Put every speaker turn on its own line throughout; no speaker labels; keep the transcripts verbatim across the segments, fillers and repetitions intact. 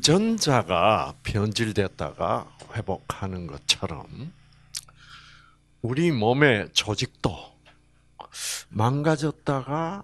유전자가 변질됐다가 회복하는 것처럼 우리 몸의 조직도 망가졌다가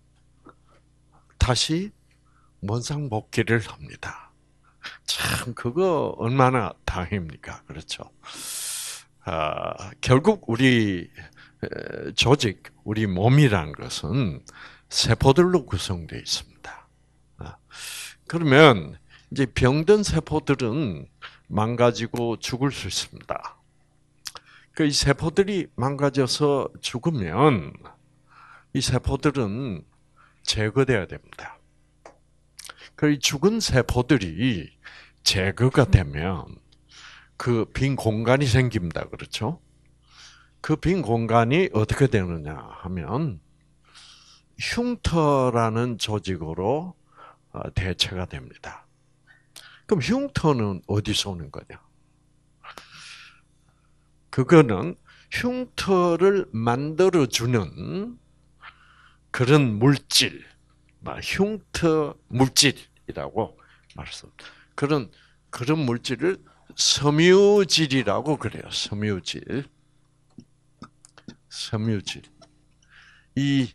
다시 원상복귀를 합니다. 참 그거 얼마나 다행입니까? 그렇죠? 아, 결국 우리 조직, 우리 몸이란 것은 세포들로 구성되어 있습니다. 아, 그러면 이제 병든 세포들은 망가지고 죽을 수 있습니다. 그 이 세포들이 망가져서 죽으면 이 세포들은 제거돼야 됩니다. 그 죽은 세포들이 제거가 되면 그 빈 공간이 생깁니다. 그렇죠? 그 빈 공간이 어떻게 되느냐 하면 흉터라는 조직으로 대체가 됩니다. 그럼 흉터는 어디서 오는 거냐? 그거는 흉터를 만들어주는 그런 물질, 흉터 물질이라고 말했습니다. 그런, 그런 물질을 섬유질이라고 그래요. 섬유질. 섬유질. 이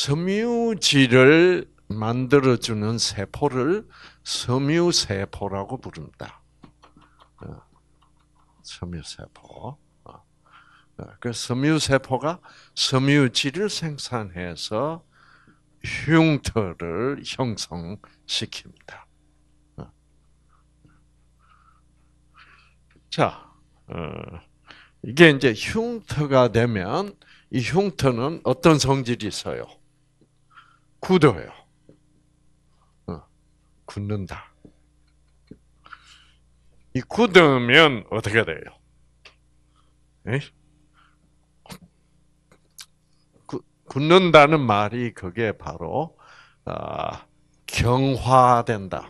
섬유질을 만들어주는 세포를 섬유세포라고 부른다. 섬유세포. 그 섬유세포가 섬유질을 생산해서 흉터를 형성시킵니다. 자, 이게 이제 흉터가 되면 이 흉터는 어떤 성질이 있어요? 굳어요. 굳는다. 이 굳으면 어떻게 돼요? 에? 굳는다는 말이 그게 바로 아, 경화된다.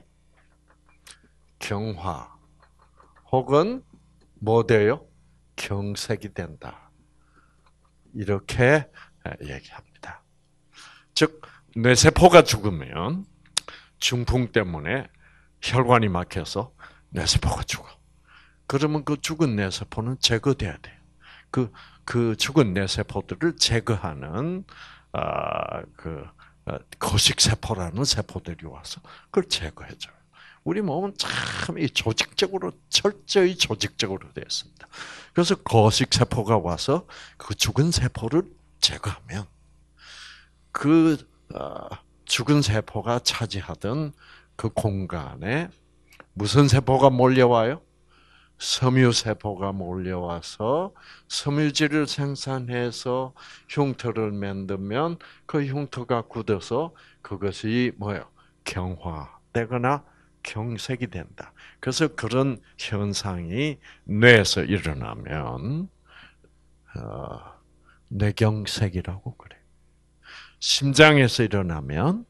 경화 혹은 뭐 돼요? 경색이 된다. 이렇게 얘기합니다. 즉 뇌세포가 죽으면 중풍 때문에 혈관이 막혀서 뇌세포가 죽어. 그러면 그 죽은 뇌세포는 제거돼야 돼요. 그, 그 죽은 뇌세포들을 제거하는, 아, 그, 거식세포라는 세포들이 와서 그걸 제거해줘요. 우리 몸은 참 이 조직적으로, 철저히 조직적으로 되어 있습니다. 그래서 거식세포가 와서 그 죽은 세포를 제거하면 그, 어, 죽은 세포가 차지하던 그 공간에 무슨 세포가 몰려와요? 섬유세포가 몰려와서 섬유질을 생산해서 흉터를 만들면 그 흉터가 굳어서 그것이 뭐예요? 경화되거나 경색이 된다. 그래서 그런 현상이 뇌에서 일어나면 어, 뇌경색이라고 그래요. 심장에서 일어나면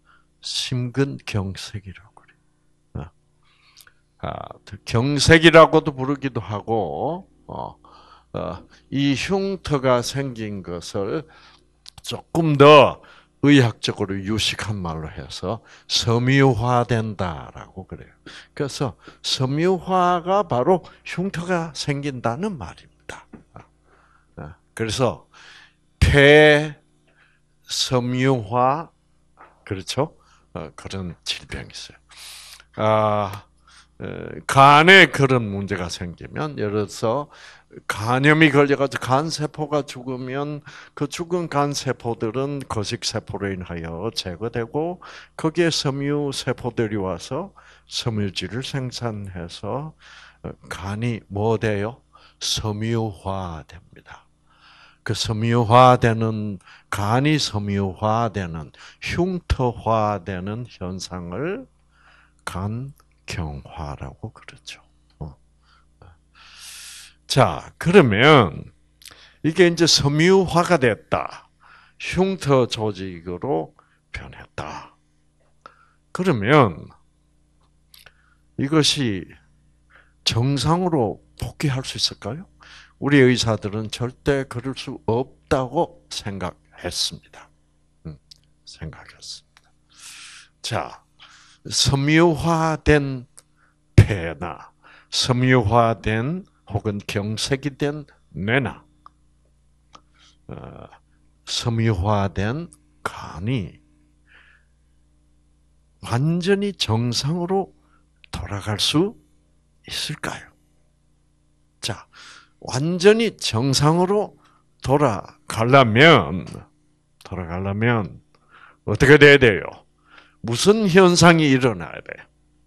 심근경색이라고 그래요. 아, 경색이라고도 부르기도 하고, 어, 어, 이 흉터가 생긴 것을 조금 더 의학적으로 유식한 말로 해서 섬유화된다라고 그래요. 그래서 섬유화가 바로 흉터가 생긴다는 말입니다. 그래서 폐 섬유화, 그렇죠? 어, 그런 질병이 있어요. 아, 간에 그런 문제가 생기면, 예를 들어서 간염이 걸려가지고 간세포가 죽으면 그 죽은 간세포들은 거식세포로 인하여 제거되고 거기에 섬유세포들이 와서 섬유질을 생산해서 간이 뭐 돼요? 섬유화됩니다. 그 섬유화되는, 간이 섬유화되는, 흉터화되는 현상을 간경화라고 그러죠. 자, 그러면 이게 이제 섬유화가 됐다. 흉터 조직으로 변했다. 그러면 이것이 정상으로 복귀할 수 있을까요? 우리 의사들은 절대 그럴 수 없다고 생각했습니다. 생각했습니다. 자, 섬유화된 폐나 섬유화된 혹은 경색이 된 뇌나 어, 섬유화된 간이 완전히 정상으로 돌아갈 수 있을까요? 자, 완전히 정상으로 돌아가려면, 돌아가려면, 어떻게 돼야 돼요? 무슨 현상이 일어나야 돼요?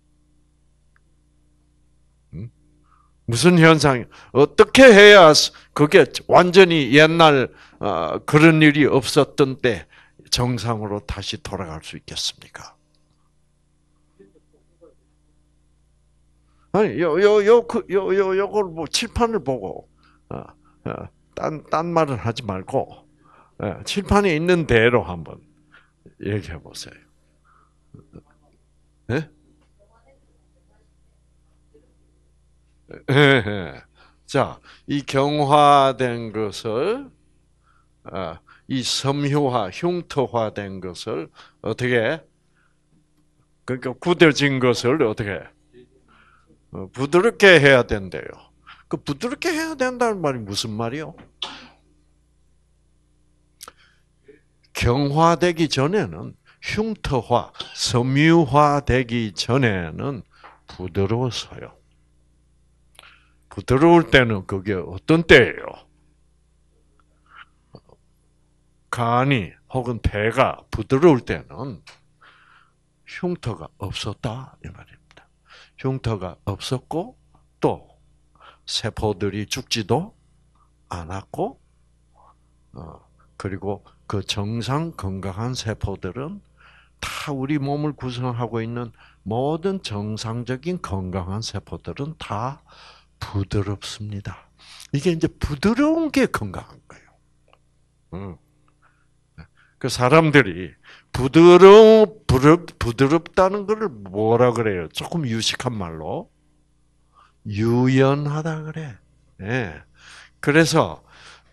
음? 무슨 현상이, 어떻게 해야 그게 완전히 옛날, 어, 그런 일이 없었던 때 정상으로 다시 돌아갈 수 있겠습니까? 아니, 요, 요, 요, 그, 요, 요, 요걸 뭐 칠판을 보고, 어, 어, 딴, 딴 말은 하지 말고, 어, 칠판에 있는 대로 한번 얘기해 보세요. 예? 예, 예. 자, 이 경화된 것을, 어, 이 섬유화, 흉터화된 것을 어떻게, 그러니까 굳어진 것을 어떻게, 어, 부드럽게 해야 된대요. 그 부드럽게 해야 된다는 말이 무슨 말이요? 경화되기 전에는 흉터화, 섬유화되기 전에는 부드러웠어요. 부드러울 때는 그게 어떤 때예요? 간이 혹은 폐가 부드러울 때는 흉터가 없었다 이 말입니다. 흉터가 없었고 또 세포들이 죽지도 않았고 어, 그리고 그 정상 건강한 세포들은 다 우리 몸을 구성하고 있는 모든 정상적인 건강한 세포들은 다 부드럽습니다. 이게 이제 부드러운 게 건강한 거예요. 음. 그 사람들이 부드러 부드럽, 부드럽다는 것을 뭐라 그래요? 조금 유식한 말로 유연하다 그래. 예. 그래서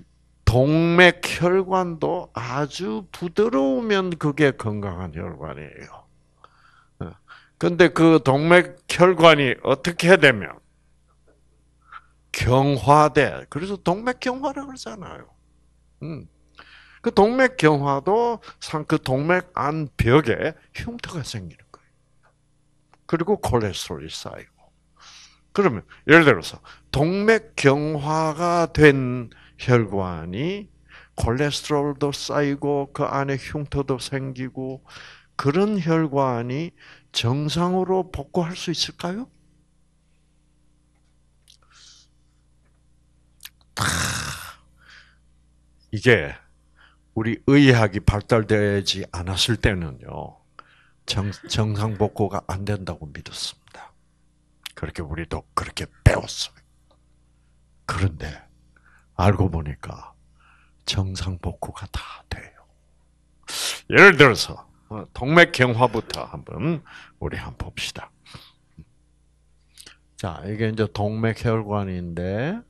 동맥혈관도 아주 부드러우면 그게 건강한 혈관이에요. 근데 그 동맥혈관이 어떻게 되면 경화돼. 그래서 동맥경화라고 그러잖아요. 음. 그 동맥경화도 상 그 동맥 안 벽에 흉터가 생기는 거예요. 그리고 콜레스테롤이 쌓이고. 그러면 예를 들어서 동맥경화가 된 혈관이 콜레스테롤도 쌓이고 그 안에 흉터도 생기고 그런 혈관이 정상으로 복구할 수 있을까요? 이게 우리 의학이 발달되지 않았을 때는요, 정, 정상 복구가 안 된다고 믿었습니다. 그렇게 우리도 그렇게 배웠어요. 그런데 알고 보니까 정상 복구가 다 돼요. 예를 들어서 동맥경화부터 한번 우리 한번 봅시다. 자, 이게 이제 동맥혈관인데,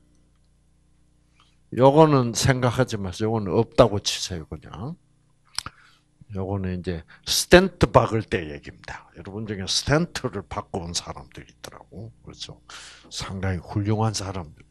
요거는 생각하지 마세요. 요거는 없다고 치세요, 그냥. 요거는 이제 스텐트 박을 때 얘기입니다. 여러분 중에 스텐트를 받고 온 사람들이 있더라고. 그렇죠. 상당히 훌륭한 사람들이.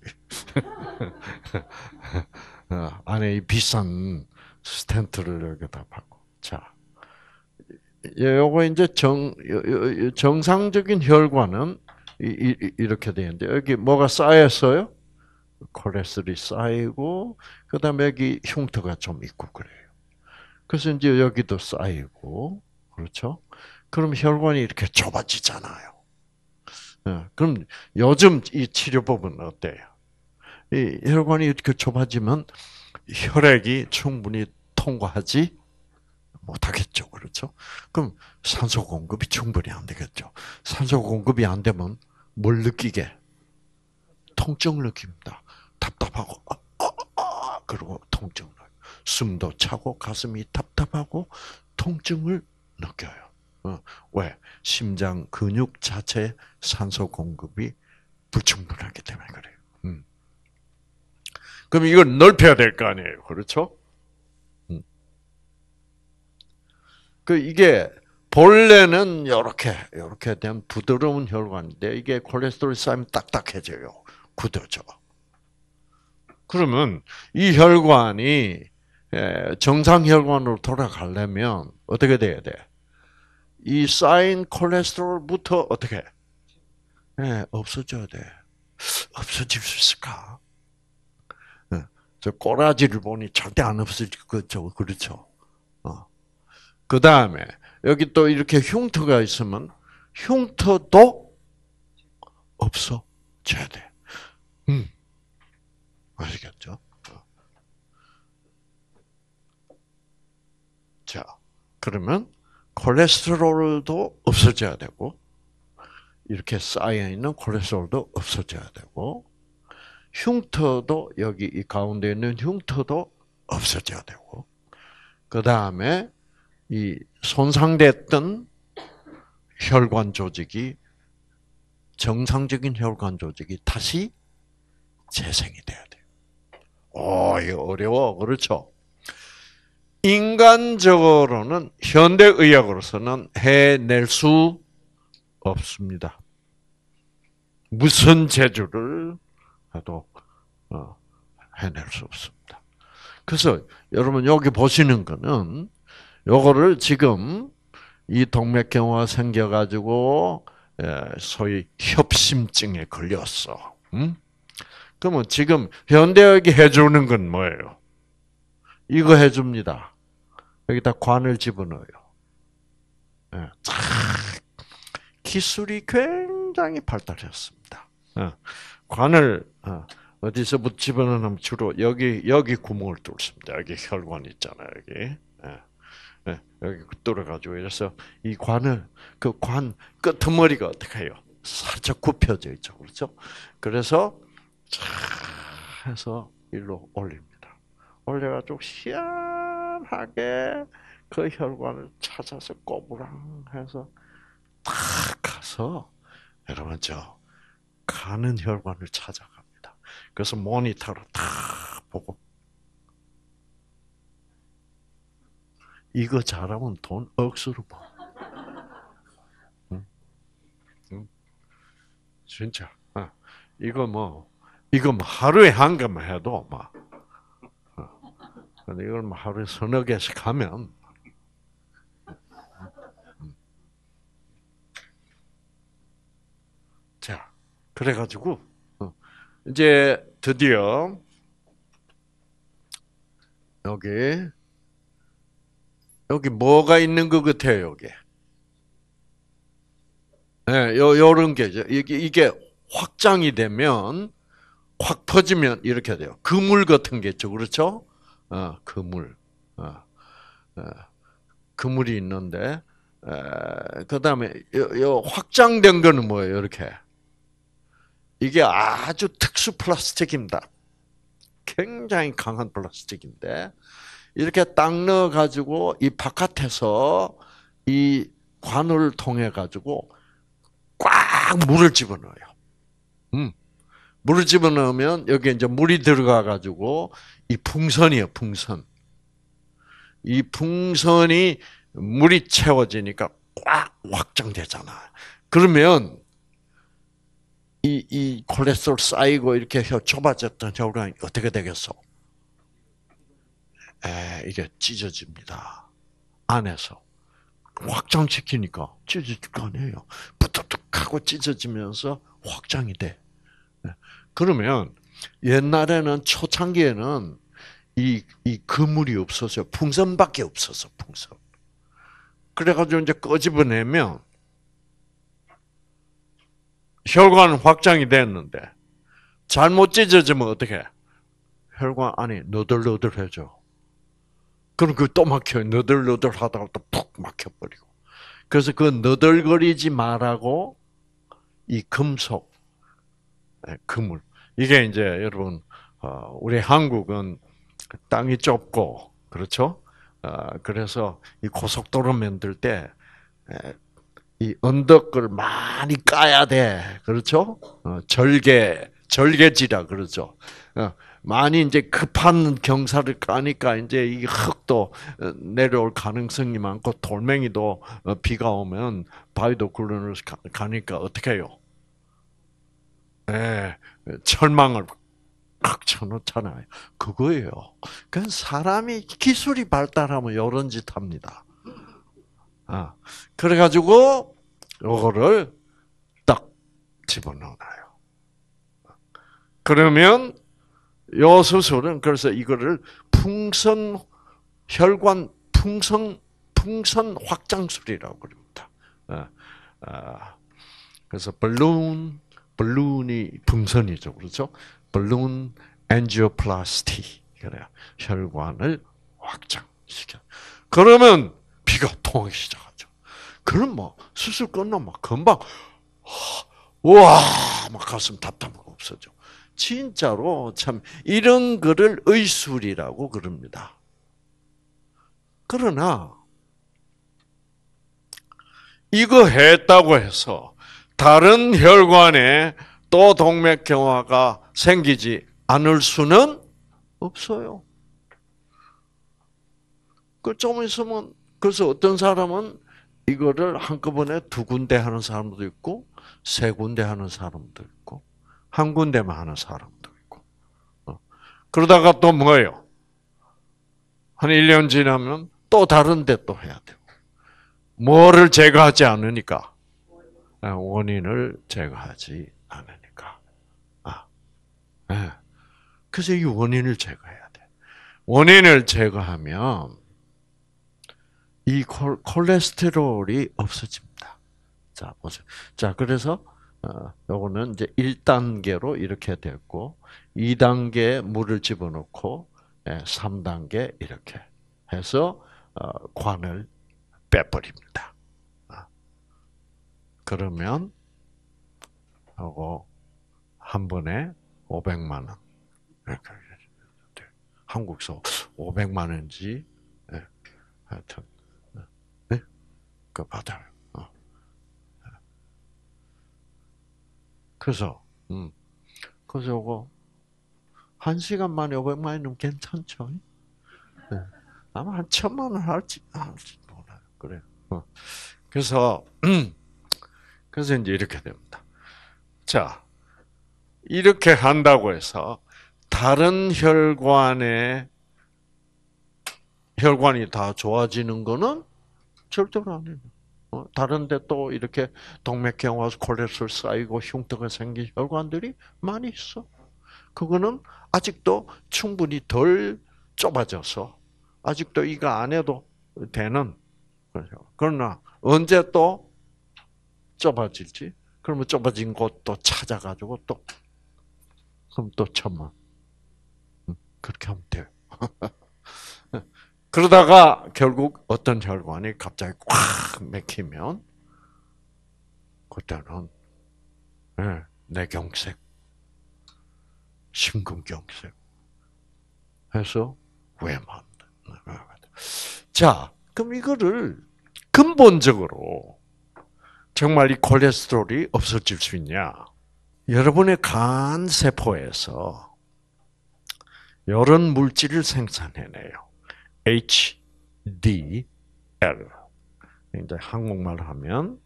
안에 이 비싼 스텐트를 여기다 받고. 자, 요거 이제 정, 정상적인 혈관은 이렇게 되는데, 여기 뭐가 쌓였어요? 콜레스테롤이 쌓이고, 그 다음에 여기 흉터가 좀 있고 그래요. 그래서 이제 여기도 쌓이고, 그렇죠? 그럼 혈관이 이렇게 좁아지잖아요. 그럼 요즘 이 치료법은 어때요? 이 혈관이 이렇게 좁아지면 혈액이 충분히 통과하지 못하겠죠. 그렇죠? 그럼 산소 공급이 충분히 안 되겠죠. 산소 공급이 안 되면 뭘 느끼게? 통증을 느낍니다. 답답하고, 아, 아, 아, 그리고 통증을. 숨도 차고 가슴이 답답하고 통증을 느껴요. 어, 왜? 심장 근육 자체 산소 공급이 불충분하기 때문에 그래요. 음. 그럼 이걸 넓혀야 될 거 아니에요, 그렇죠? 음. 그 이게 본래는 이렇게 이렇게 된 부드러운 혈관인데 이게 콜레스테롤이 쌓이면 딱딱해져요. 굳어져. 그러면 이 혈관이 정상 혈관으로 돌아가려면 어떻게 돼야 돼? 이 쌓인 콜레스테롤부터 어떻게? 네, 없어져야 돼. 없어질 수 있을까? 네, 저 꼬라지를 보니 절대 안 없어질 거죠. 그렇죠? 어. 그 다음에 여기 또 이렇게 흉터가 있으면 흉터도 없어져야 돼. 음, 아시겠죠? 어. 자, 그러면 콜레스테롤도 없어져야 되고, 이렇게 쌓여있는 콜레스테롤도 없어져야 되고, 흉터도 여기 이 가운데 있는 흉터도 없어져야 되고, 그 다음에 이 손상됐던 혈관 조직이 정상적인 혈관 조직이 다시 재생이 돼야 돼요. 오, 이거 어려워. 그렇죠? 인간적으로는 현대의학으로서는 해낼 수 없습니다. 무슨 재주를 해도 해낼 수 없습니다. 그래서 여러분 여기 보시는 거는 요거를 지금 이 동맥경화가 생겨가지고 소위 협심증에 걸렸어. 음? 그러면 지금 현대의학이 해주는 건 뭐예요? 이거 해줍니다. 여기다 관을 집어넣어요. 예, 기술이 굉장히 발달했습니다. 예, 관을 어디서 집어넣으면 주로 여기 여기 구멍을 뚫습니다. 여기 혈관 있잖아요. 여기 예, 여기 뚫어가지고 그래서 이 관을 그 관 끄트머리가 어떻게 해요? 살짝 굽혀져 있죠, 그렇죠? 그래서 쫙 해서 일로 올립니다. 올려가지고 희한하게 그 혈관을 찾아서 꼬부랑 해서 탁 가서 여러분 저 가는 혈관을 찾아갑니다. 그래서 모니터로 탁 보고 이거 잘하면 돈 억수로 버. 응? 응? 진짜. 어. 이거 뭐 이거 뭐 하루에 한 개만 해도 막. 근데 이걸 뭐 하루에 서너 개씩 하면 자 그래가지고 이제 드디어 여기 여기 뭐가 있는 것 같아요 여기. 네, 요 요런 게 이게 이게 확장이 되면 확 퍼지면 이렇게 돼요. 그물 같은 게 있죠, 그렇죠? 어, 그물. 어, 어, 그물이 있는데, 그 다음에, 요, 요 확장된 거는 뭐예요, 이렇게? 이게 아주 특수 플라스틱입니다. 굉장히 강한 플라스틱인데, 이렇게 딱 넣어가지고, 이 바깥에서 이 관을 통해가지고, 꽉 물을 집어넣어요. 음. 물을 집어넣으면, 여기 이제 물이 들어가가지고, 이 풍선이에요, 풍선. 이 풍선이 물이 채워지니까 꽉 확장되잖아. 그러면 이, 이 콜레스테롤 쌓이고 이렇게 좁아졌던 혈관이 어떻게 되겠어? 에, 이게 찢어집니다. 안에서. 확장시키니까 찢어질 거 아니에요. 부뚜둑하고 찢어지면서 확장이 돼. 그러면 옛날에는 초창기에는 이, 이 그물이 없어서 풍선밖에 없었어, 풍선. 그래가지고 이제 끄집어내면 혈관 확장이 됐는데 잘못 찢어지면 어떻게? 혈관 안이 너덜너덜해져. 그럼 그 또 막혀요. 너덜너덜하다가 또 푹 막혀버리고. 그래서 그 너덜거리지 말라고 이 금속, 그물. 이게 이제 여러분, 우리 한국은 땅이 좁고, 그렇죠? 그래서 이 고속도로 만들 때, 이 언덕을 많이 까야 돼. 그렇죠? 절개, 절개지라 그러죠. 많이 이제 급한 경사를 가니까 이제 이 흙도 내려올 가능성이 많고 돌멩이도 비가 오면 바위도 굴러서 가니까 어떻게 해요? 네, 철망을 칵 쳐놓잖아요. 그거예요. 그 사람이 기술이 발달하면 이런 짓 합니다. 아, 그래가지고 요거를 딱 집어넣어요. 그러면 요 수술은 그래서 이거를 풍선 혈관 풍선 풍선 확장술이라고 그럽니다. 아, 아, 그래서 balloon balloon이 풍선이죠, 그렇죠? balloon angioplasty 그래요. 혈관을 확장시켜. 그러면 피가 통하기 시작하죠. 그럼 뭐 수술 끝나면 막 금방 우와 막 가슴 답답하고 없어져. 진짜로 참 이런 거를 의술이라고 그럽니다. 그러나 이거 했다고 해서 다른 혈관에 또 동맥경화가 생기지 않을 수는 없어요. 그 좀 있으면 그래서 어떤 사람은 이거를 한꺼번에 두 군데 하는 사람도 있고 세 군데 하는 사람도 있고 한 군데만 하는 사람도 있고 그러다가 또 뭐예요? 한 일 년 지나면 또 다른 데 또 해야 되고 뭐를 제거하지 않으니까 원인을 제거하지 않으니까 아, 네. 그래서 이 원인을 제거해야 돼. 원인을 제거하면 이 콜레스테롤이 없어집니다. 자, 보세요. 자, 그래서, 어, 요거는 이제 일 단계로 이렇게 됐고, 이 단계에 물을 집어넣고, 예, 삼 단계 이렇게 해서, 어, 관을 빼버립니다. 그러면, 요거, 한 번에 오백만 원. 한국서 오백만 원인지, 예, 하여튼, 네? 그 받아요. 어. 그래서, 음, 그래서 요거, 한 시간 만에 오백만 원이면 괜찮죠? 네. 아마 한 천만 원 할지, 할지 몰라요. 그래요. 어. 그래서, 음, 그래서 이제 이렇게 됩니다. 자, 이렇게 한다고 해서, 다른 혈관에, 혈관이 다 좋아지는 거는 절대로 아니에요. 어, 다른데 또 이렇게 동맥경화, 콜레스테롤 쌓이고 흉터가 생긴 혈관들이 많이 있어. 그거는 아직도 충분히 덜 좁아져서 아직도 이거 안 해도 되는 거죠. 그러나 언제 또 좁아질지? 그러면 좁아진 곳 또 찾아가지고 또 그럼 또 천만 그렇게 하면 돼요. 그러다가 결국 어떤 혈관이 갑자기 꽉 막히면 그때는 네, 뇌경색, 심근경색 해서 외만. 자, 그럼 이거를 근본적으로 정말 이 콜레스테롤이 없어질 수 있냐? 여러분의 간 세포에서 이런 물질을 생산해내요. 에이치 디 엘. 이제 한국말로 하면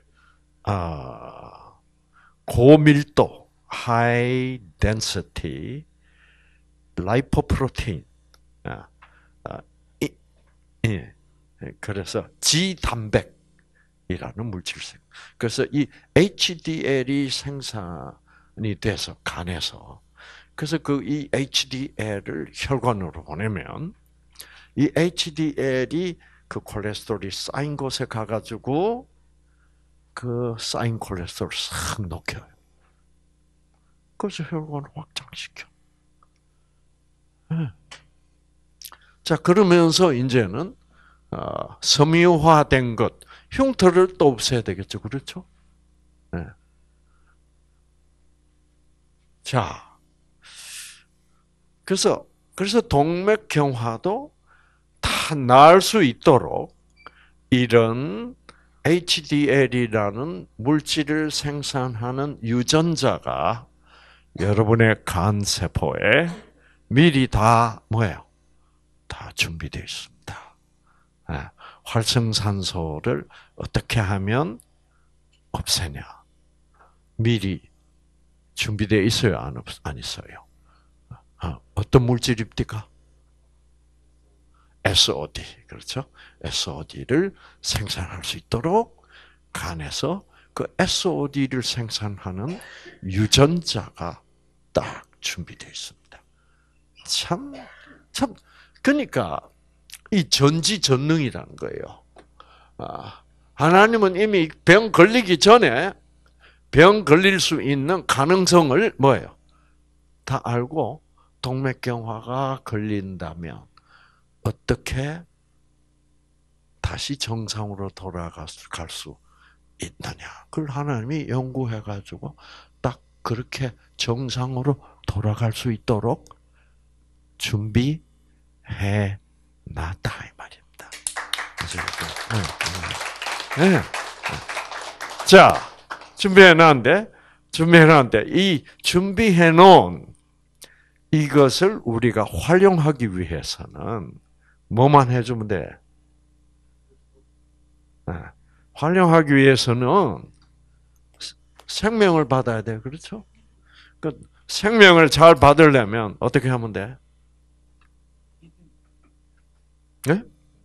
아, 고밀도 (high density) 라이포프로테인. 아, 아, 이, 예. 그래서 지단백이라는 물질을. 그래서 이 에이치 디 엘이 생산이 돼서 간에서 그래서 그 이 에이치 디 엘을 혈관으로 보내면 이 에이치 디 엘이 그 콜레스테롤이 쌓인 곳에 가가지고 그 쌓인 콜레스테롤을 싹 녹여요. 그래서 혈관을 확장시켜. 네. 자, 그러면서 이제는 어, 섬유화된 것, 흉터를 또 없애야 되겠죠, 그렇죠? 네. 자, 그래서 그래서 동맥경화도 다 나을 수 있도록 이런 에이치 디 엘이라는 물질을 생산하는 유전자가 여러분의 간 세포에 미리 다 뭐예요? 다 준비되어 있습니다. 예, 활성산소를 어떻게 하면 없애냐? 미리 준비되어 있어요, 안, 없, 안 있어요? 어, 어떤 물질입니까? 에스오디, 그렇죠? 에스오디를 생산할 수 있도록 간에서 그 에스오디를 생산하는 유전자가 딱 준비되어 있습니다. 참, 참, 그러니까 이 전지전능이라는 거예요. 아, 하나님은 이미 병 걸리기 전에 병 걸릴 수 있는 가능성을 뭐예요? 다 알고 동맥경화가 걸린다면 어떻게 다시 정상으로 돌아갈 수 있느냐. 그걸 하나님이 연구해가지고 딱 그렇게 정상으로 돌아갈 수 있도록 준비해 놨다 이 말입니다. 네, 네. 네. 자, 준비해 놨는데, 준비해 놨는데 이 준비해 놓은 이것을 우리가 활용하기 위해서는 뭐만 해주면 돼? 네. 활용하기 위해서는 생명을 받아야 돼, 그렇죠? 그 생명을 잘 받으려면 어떻게 하면 돼? 네?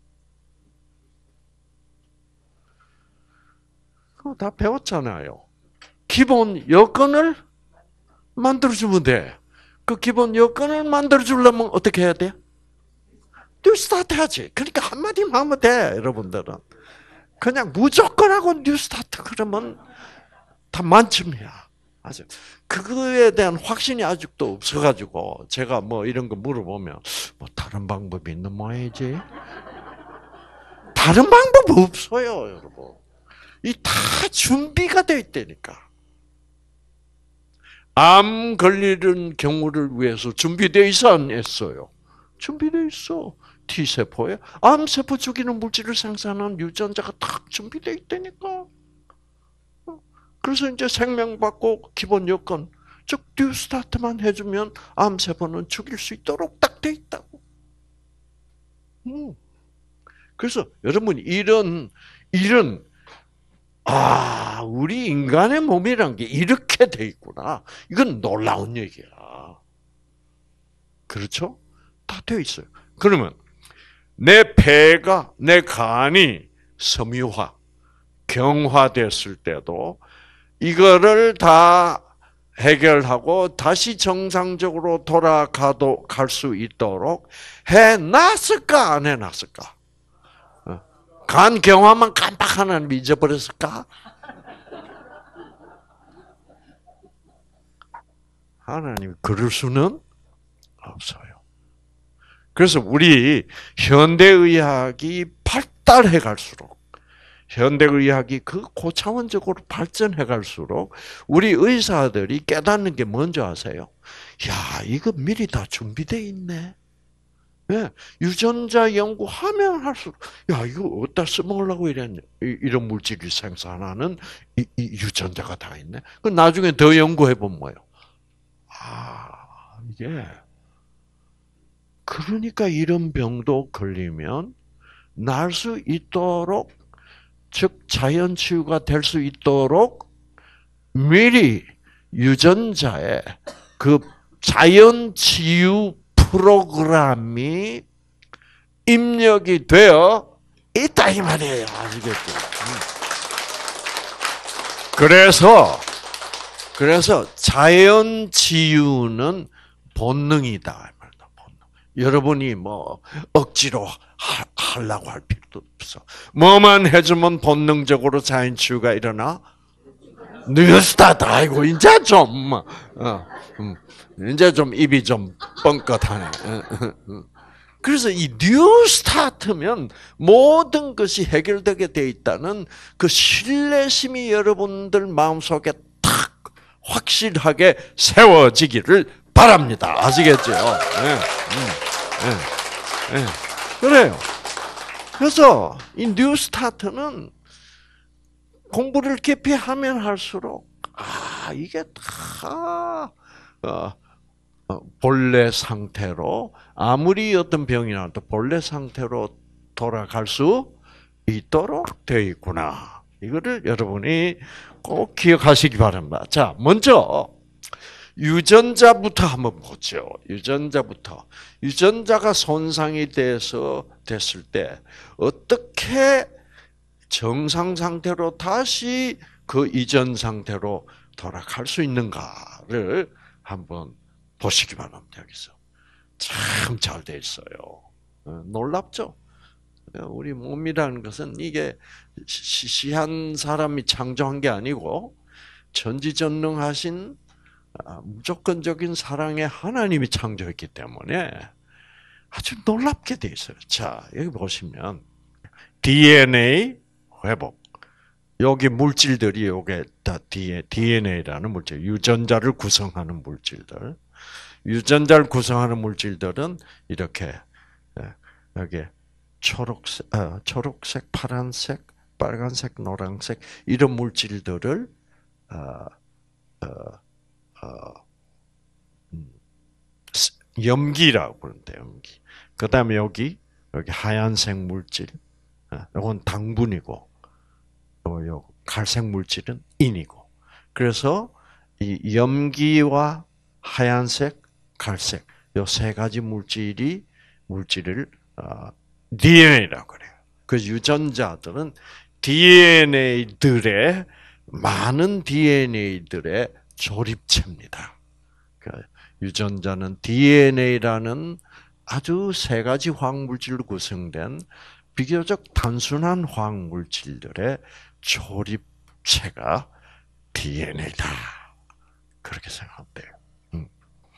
그거 다 배웠잖아요. 기본 여건을 만들어주면 돼. 그 기본 여건을 만들어주려면 어떻게 해야 돼? 뉴스타트 해야지. 그러니까 한마디만 하면 돼, 여러분들은. 그냥 무조건 하고 뉴스타트 그러면 다 만점이야. 아주 그거에 대한 확신이 아직도 없어가지고 제가 뭐 이런 거 물어보면 뭐 다른 방법이 있는 모양이지. 다른 방법 없어요, 여러분. 이 다 준비가 돼 있다니까. 암 걸리는 경우를 위해서 준비돼 있어 안 했어요? 준비돼 있어. T세포에 암세포 죽이는 물질을 생산하는 유전자가 딱 준비돼 있다니까. 그래서 이제 생명받고 기본 여건, 즉 뉴스타트만 해주면 암세포는 죽일 수 있도록 딱 돼 있다고. 음. 그래서 여러분 이런 이런 아 우리 인간의 몸이란 게 이렇게 돼 있구나. 이건 놀라운 얘기야. 그렇죠? 다 돼 있어요. 그러면 내 폐가 내 간이 섬유화, 경화됐을 때도 이거를 다 해결하고 다시 정상적으로 돌아가도 갈 수 있도록 해놨을까 안 해놨을까? 간 경화만 깜빡 하나는 잊어버렸을까? 하나님 그럴 수는 없어요. 그래서 우리 현대의학이 발달해 갈수록 현대의학이 그 고차원적으로 발전해 갈수록 우리 의사들이 깨닫는 게 뭔지 아세요? 야, 이거 미리 다 준비되어 있네. 네, 유전자 연구하면 할수록 야, 이거 어디다 써먹으려고 이런, 이런 물질이 생산하는 이, 이 유전자가 다 있네. 그 나중에 더 연구해보면 뭐예요? 아, 이게 그러니까 이런 병도 걸리면 날 수 있도록, 즉 자연 치유가 될 수 있도록 미리 유전자에 그 자연 치유 프로그램이 입력이 되어 있다 이 말이에요. 아시겠죠? 그래서 그래서 자연 치유는 본능이다. 여러분이 뭐 억지로 하, 하려고 할 필요도 없어. 뭐만 해주면 본능적으로 자연치유가 일어나? 뉴스타트. 아이고 이제 좀 어, 음, 이제 좀 입이 좀 뻥끗하네. 그래서 이 뉴스타트면 모든 것이 해결되게 돼 있다는 그 신뢰심이 여러분들 마음속에 탁 확실하게 세워지기를 바랍니다. 아시겠죠? 네. 네. 네. 그래요. 그래서 이 뉴스타트는 공부를 깊이 하면 할수록 아 이게 다 어, 어, 본래 상태로 아무리 어떤 병이 나도 본래 상태로 돌아갈 수 있도록 되어 있구나. 이거를 여러분이 꼭 기억하시기 바랍니다. 자, 먼저 유전자부터 한번 보죠. 유전자부터. 유전자가 손상이 돼서 됐을 때 어떻게 정상 상태로 다시 그 이전 상태로 돌아갈 수 있는가를 한번 보시기 바랍니다. 여기서 참 잘 돼 있어요. 놀랍죠? 우리 몸이라는 것은 이게 시시한 사람이 창조한 게 아니고 전지전능하신 무조건적인 사랑의 하나님이 창조했기 때문에 아주 놀랍게 돼 있어요. 자, 여기 보시면 디엔에이 회복. 여기 물질들이 요게 다 디엔에이라는 물질, 유전자를 구성하는 물질들. 유전자를 구성하는 물질들은 이렇게 여기 초록색, 아, 초록색, 파란색, 빨간색, 노란색 이런 물질들을 어, 어, 어, 음, 염기라고 부른대 염기. 그다음에 여기 여기 하얀색 물질, 이건 당분이고, 요 갈색 물질은 인이고. 그래서 이 염기와 하얀색, 갈색 요 세 가지 물질이 물질을 어, 디엔에이라고 그래요. 그 유전자들은 디엔에이들의 많은 디엔에이들의 조립체입니다. 그러니까 유전자는 디엔에이라는 아주 세 가지 화학물질로 구성된 비교적 단순한 화학물질들의 조립체가 디엔에이다. 그렇게 생각하면 돼요. 음.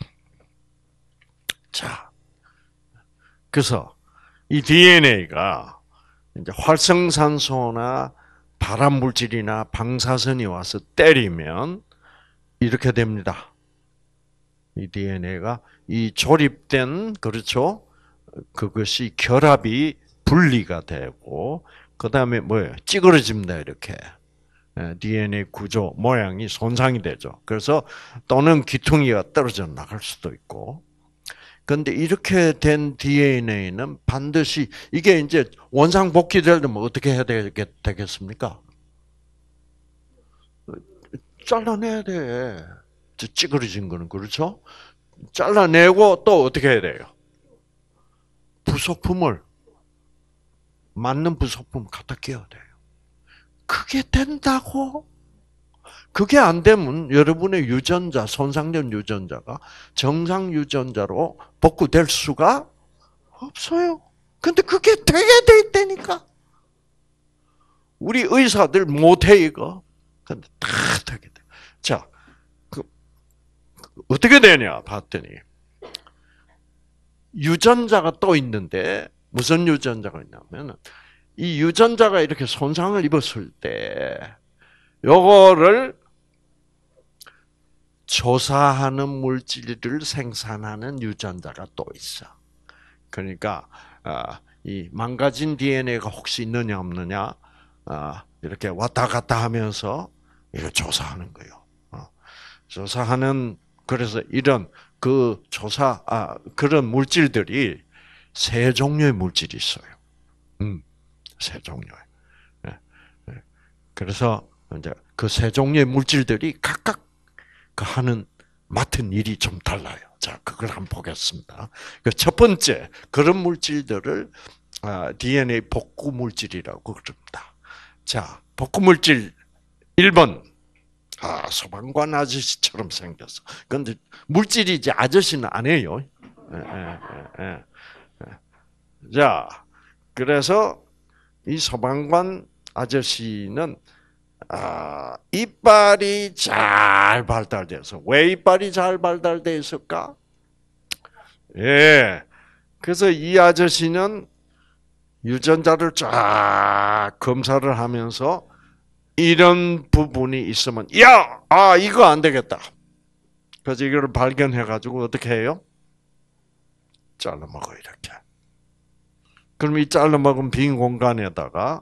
자, 그래서 이 디엔에이가 이제 활성산소나 발암물질이나 방사선이 와서 때리면 이렇게 됩니다. 이 디엔에이가 이 조립된, 그렇죠? 그것이 결합이 분리가 되고, 그 다음에 뭐예요? 찌그러집니다, 이렇게. 디엔에이 구조, 모양이 손상이 되죠. 그래서 또는 귀퉁이가 떨어져 나갈 수도 있고. 그런데 이렇게 된 디엔에이는 반드시, 이게 이제 원상복귀 되려면 어떻게 해야 되겠습니까? 잘라내야 돼. 찌그러진 거는, 그렇죠? 잘라내고 또 어떻게 해야 돼요? 부속품을, 맞는 부속품을 갖다 끼워야 돼요. 그게 된다고? 그게 안 되면 여러분의 유전자, 손상된 유전자가 정상 유전자로 복구될 수가 없어요. 근데 그게 되게 돼 있다니까. 우리 의사들 못해, 이거. 근데 다 되게 돼. 자, 그, 어떻게 되냐, 봤더니. 유전자가 또 있는데, 무슨 유전자가 있냐면, 이 유전자가 이렇게 손상을 입었을 때, 요거를 조사하는 물질을 생산하는 유전자가 또 있어. 그러니까 이 망가진 디엔에이가 혹시 있느냐 없느냐 이렇게 왔다 갔다 하면서 이거 조사하는 거예요. 조사하는, 그래서 이런 그 조사 아 그런 물질들이 세 종류의 물질이 있어요. 음, 세 종류의. 그래서 이제 그 세 종류의 물질들이 각각 그 하는 맡은 일이 좀 달라요. 자, 그걸 한번 보겠습니다. 첫 번째, 그런 물질들을 디엔에이 복구 물질이라고 그럽니다. 자, 복구 물질 일 번. 아, 소방관 아저씨처럼 생겼어. 그런데 물질이 이제 아저씨는 아니에요. 예, 예, 예, 예. 자, 그래서 이 소방관 아저씨는 아, 이빨이 잘 발달돼서, 왜 이빨이 잘 발달돼 있을까? 예. 그래서 이 아저씨는 유전자를 쫙 검사를 하면서 이런 부분이 있으면, 야! 아, 이거 안 되겠다. 그래서 이걸 발견해가지고 어떻게 해요? 잘라 먹어, 이렇게. 그럼 이 잘라 먹은 빈 공간에다가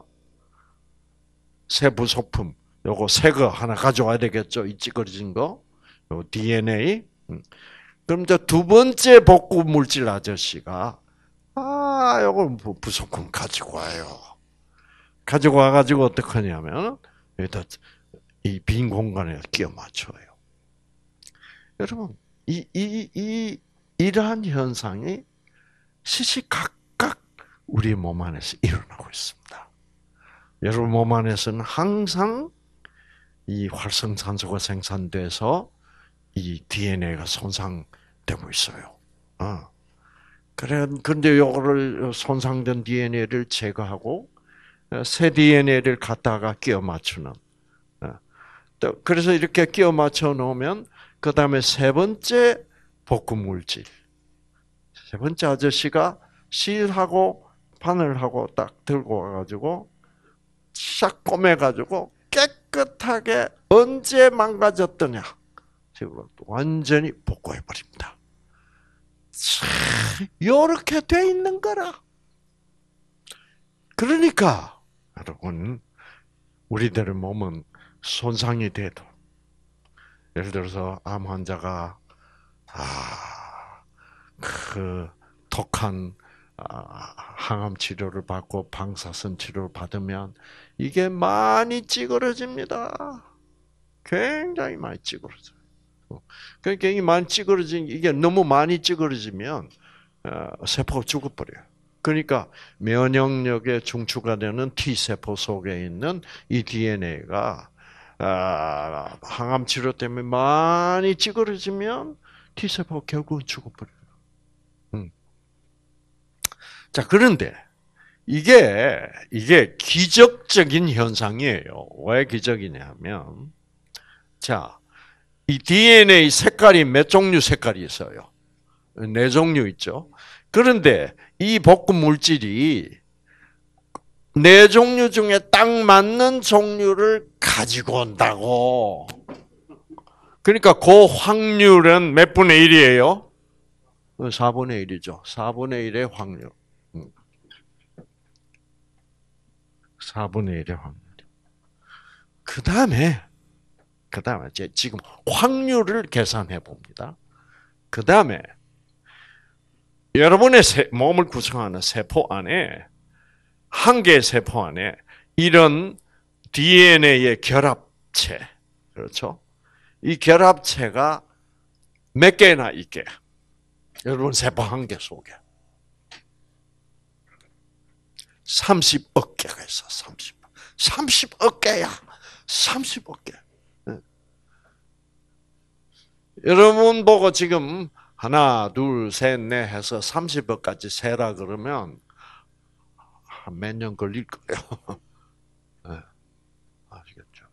새 부속품, 요거 새 거 하나 가져와야 되겠죠? 이 찌그러진 거, 요 디엔에이. 그럼 이제 두 번째 복구 물질 아저씨가 아, 요걸 부속품 가지고 와요. 가지고 와가지고 어떻게 하냐면 여기다 이 빈 공간에 끼워 맞춰요. 여러분, 이, 이, 이, 이러한 현상이 시시각각 우리 몸 안에서 일어나고 있습니다. 여러분 몸 안에서는 항상 이 활성산소가 생산돼서 이 디엔에이가 손상되고 있어요. 어. 그래, 근데 요거를 손상된 디엔에이를 제거하고 새 디엔에이를 갖다가 끼워 맞추는. 또 그래서 이렇게 끼워 맞춰 놓으면 그 다음에 세 번째 복구 물질. 세 번째 아저씨가 실하고 바늘하고 딱 들고 와가지고 싹 꼬매가지고 깨끗하게 언제 망가졌더냐 식으로 완전히 복구해 버립니다. 이렇게 돼 있는 거라. 그러니까 여러분 우리들의 몸은 손상이 돼도 예를 들어서 암 환자가 아, 그 독한 아, 항암 치료를 받고 방사선 치료를 받으면 이게 많이 찌그러집니다. 굉장히 많이 찌그러져요. 그러니까 이게 많이 찌그러진 이게 너무 많이 찌그러지면 어, 세포가 죽어버려요. 그러니까 면역력에 중추가 되는 T 세포 속에 있는 이 디엔에이가 아, 항암 치료 때문에 많이 찌그러지면 T 세포가 결국은 죽어버려요. 음. 자, 그런데 이게 이게 기적적인 현상이에요. 왜 기적이냐면, 자, 이 디엔에이 색깔이 몇 종류 색깔이 있어요? 네 종류 있죠. 그런데 이 복구 물질이 네 종류 중에 딱 맞는 종류를 가지고 온다고. 그러니까 그 확률은 몇 분의 일이에요? 사분의 일이죠. 사분의 일의 확률. 사분의 일의 확률. 그 다음에, 그 다음에, 지금 확률을 계산해 봅니다. 그 다음에, 여러분의 몸을 구성하는 세포 안에, 한 개의 세포 안에, 이런 디엔에이의 결합체, 그렇죠? 이 결합체가 몇 개나 있게? 여러분 세포 한 개 속에. 삼십억 개가 있어, 삼십. 삼십억 개야. 삼십억 개. 네. 여러분 보고 지금 하나, 둘, 셋, 넷 해서 삼십억까지 세라 그러면 한 몇 년 걸릴 거예요. 네. 아시겠죠?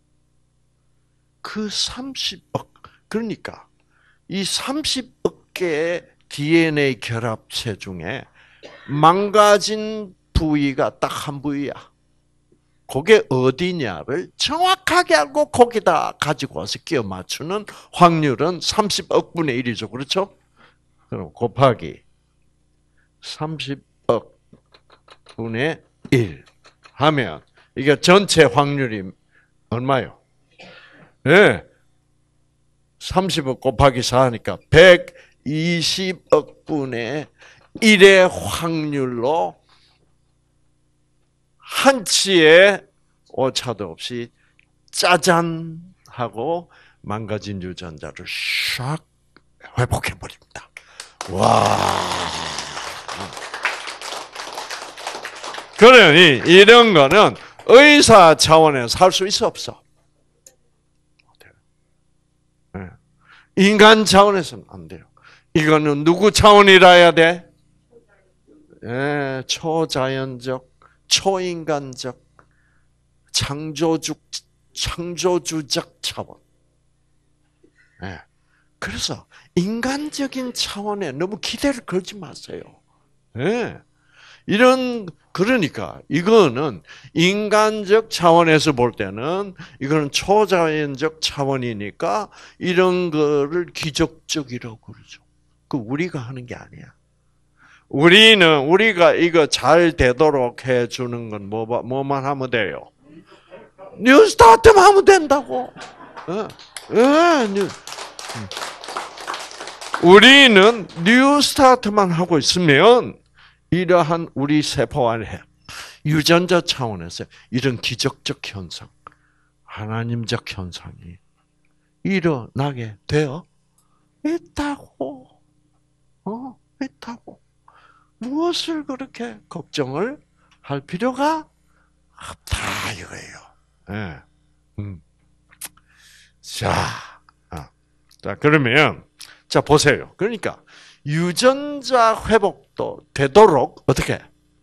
그 삼십억, 그러니까 이 삼십억 개의 디엔에이 결합체 중에 망가진 부위가 딱 한 부위야. 그게 어디냐를 정확하게 알고 거기다 가지고 와서 끼워 맞추는 확률은 삼십억 분의 일이죠. 그렇죠? 그럼 곱하기 삼십억 분의 일 하면 이게 전체 확률이 얼마요? 네. 삼십억 곱하기 사 하니까 백이십억 분의 일의 확률로 한치의 오차도 없이 짜잔 하고 망가진 유전자를 샥 회복해 버립니다. 와. 그러니 이런 거는 의사 차원에서 할 수 있어 없어? 인간 차원에서는 안 돼요. 이거는 누구 차원이라 해야 돼? 예, 초자연적, 초인간적, 창조주, 창조주적 차원. 예. 그래서 인간적인 차원에 너무 기대를 걸지 마세요. 예. 이런, 그러니까 이거는 인간적 차원에서 볼 때는 이거는 초자연적 차원이니까 이런 거를 기적적이라고 그러죠. 그 우리가 하는 게 아니야. 우리는 우리가 이거 잘 되도록 해주는 건 뭐, 뭐만 하면 돼요? 뉴스타트만 하면 된다고. 예, 예, 뉴. 우리는 뉴 스타트만 하고 있으면 이러한 우리 세포 안에 유전자 차원에서 이런 기적적 현상, 하나님적 현상이 일어나게 되어 있다고. 어, 있다고. 무엇을 그렇게 걱정을 할 필요가 없다 이거예요. 네. 음. 자, 아, 자 그러면 자 보세요. 그러니까 유전자 회복도 되도록 어떻게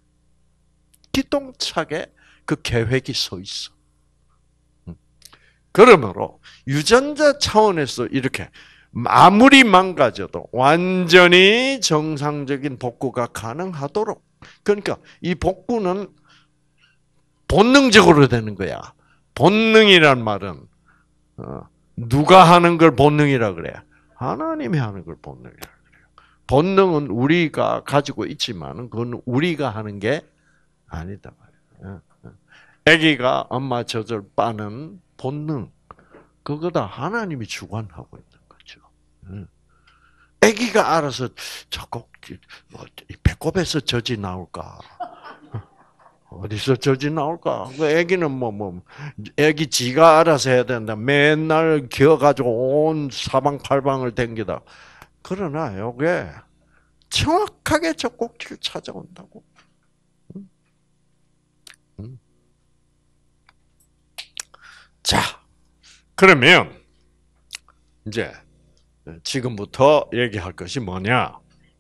기똥차게 그 계획이 서 있어. 음. 그러므로 유전자 차원에서 이렇게 아무리 망가져도 완전히 정상적인 복구가 가능하도록. 그러니까 이 복구는 본능적으로 되는 거야. 본능이란 말은 누가 하는 걸 본능이라 그래? 하나님이 하는 걸 본능이라 그래요. 본능은 우리가 가지고 있지만 그건 우리가 하는 게 아니다 말이야. 아기가 엄마 젖을 빠는 본능, 그거다 하나님이 주관하고 있는 거죠. 아기가 알아서 자꾸 배꼽에서 젖이 나올까? 어디서 젖이 나올까? 그 아기는 뭐, 뭐, 아기 지가 알아서 해야 된다. 맨날 기어가지고 온 사방팔방을 댕기다. 그러나, 요게 정확하게 저 꼭지를 찾아온다고. 음? 음. 자, 그러면, 이제, 지금부터 얘기할 것이 뭐냐?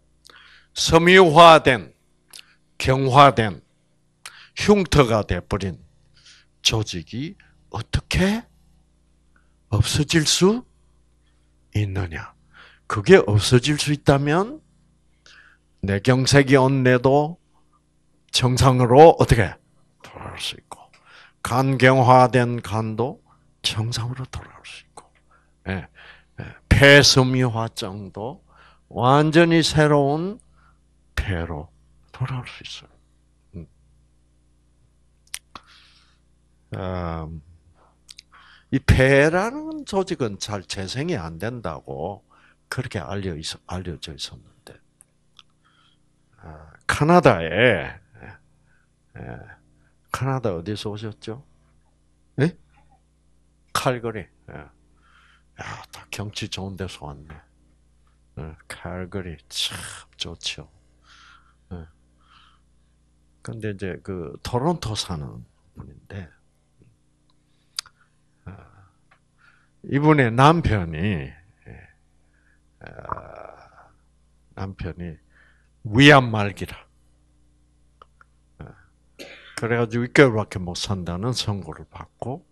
섬유화된, 경화된, 흉터가 돼버린 조직이 어떻게 없어질 수 있느냐? 그게 없어질 수 있다면 뇌경색이 온 뇌도 정상으로 어떻게 돌아올 수 있고, 간경화된 간도 정상으로 돌아올 수 있고, 예, 예, 폐섬유화증도 완전히 새로운 폐로 돌아올 수 있어요. 음, 이 폐라는 조직은 잘 재생이 안 된다고 그렇게 알려 있, 알려져 있었는데, 아, 카나다에, 예, 카나다 어디서 오셨죠? 네? 칼거리. 예. 야, 다 경치 좋은 데서 왔네. 예, 칼거리 참 좋죠. 예. 근데 이제 그 토론토 사는 분인데, 이분의 남편이 남편이 위암 말기라. 그래가지고 육 개월밖에 못 산다는 선고를 받고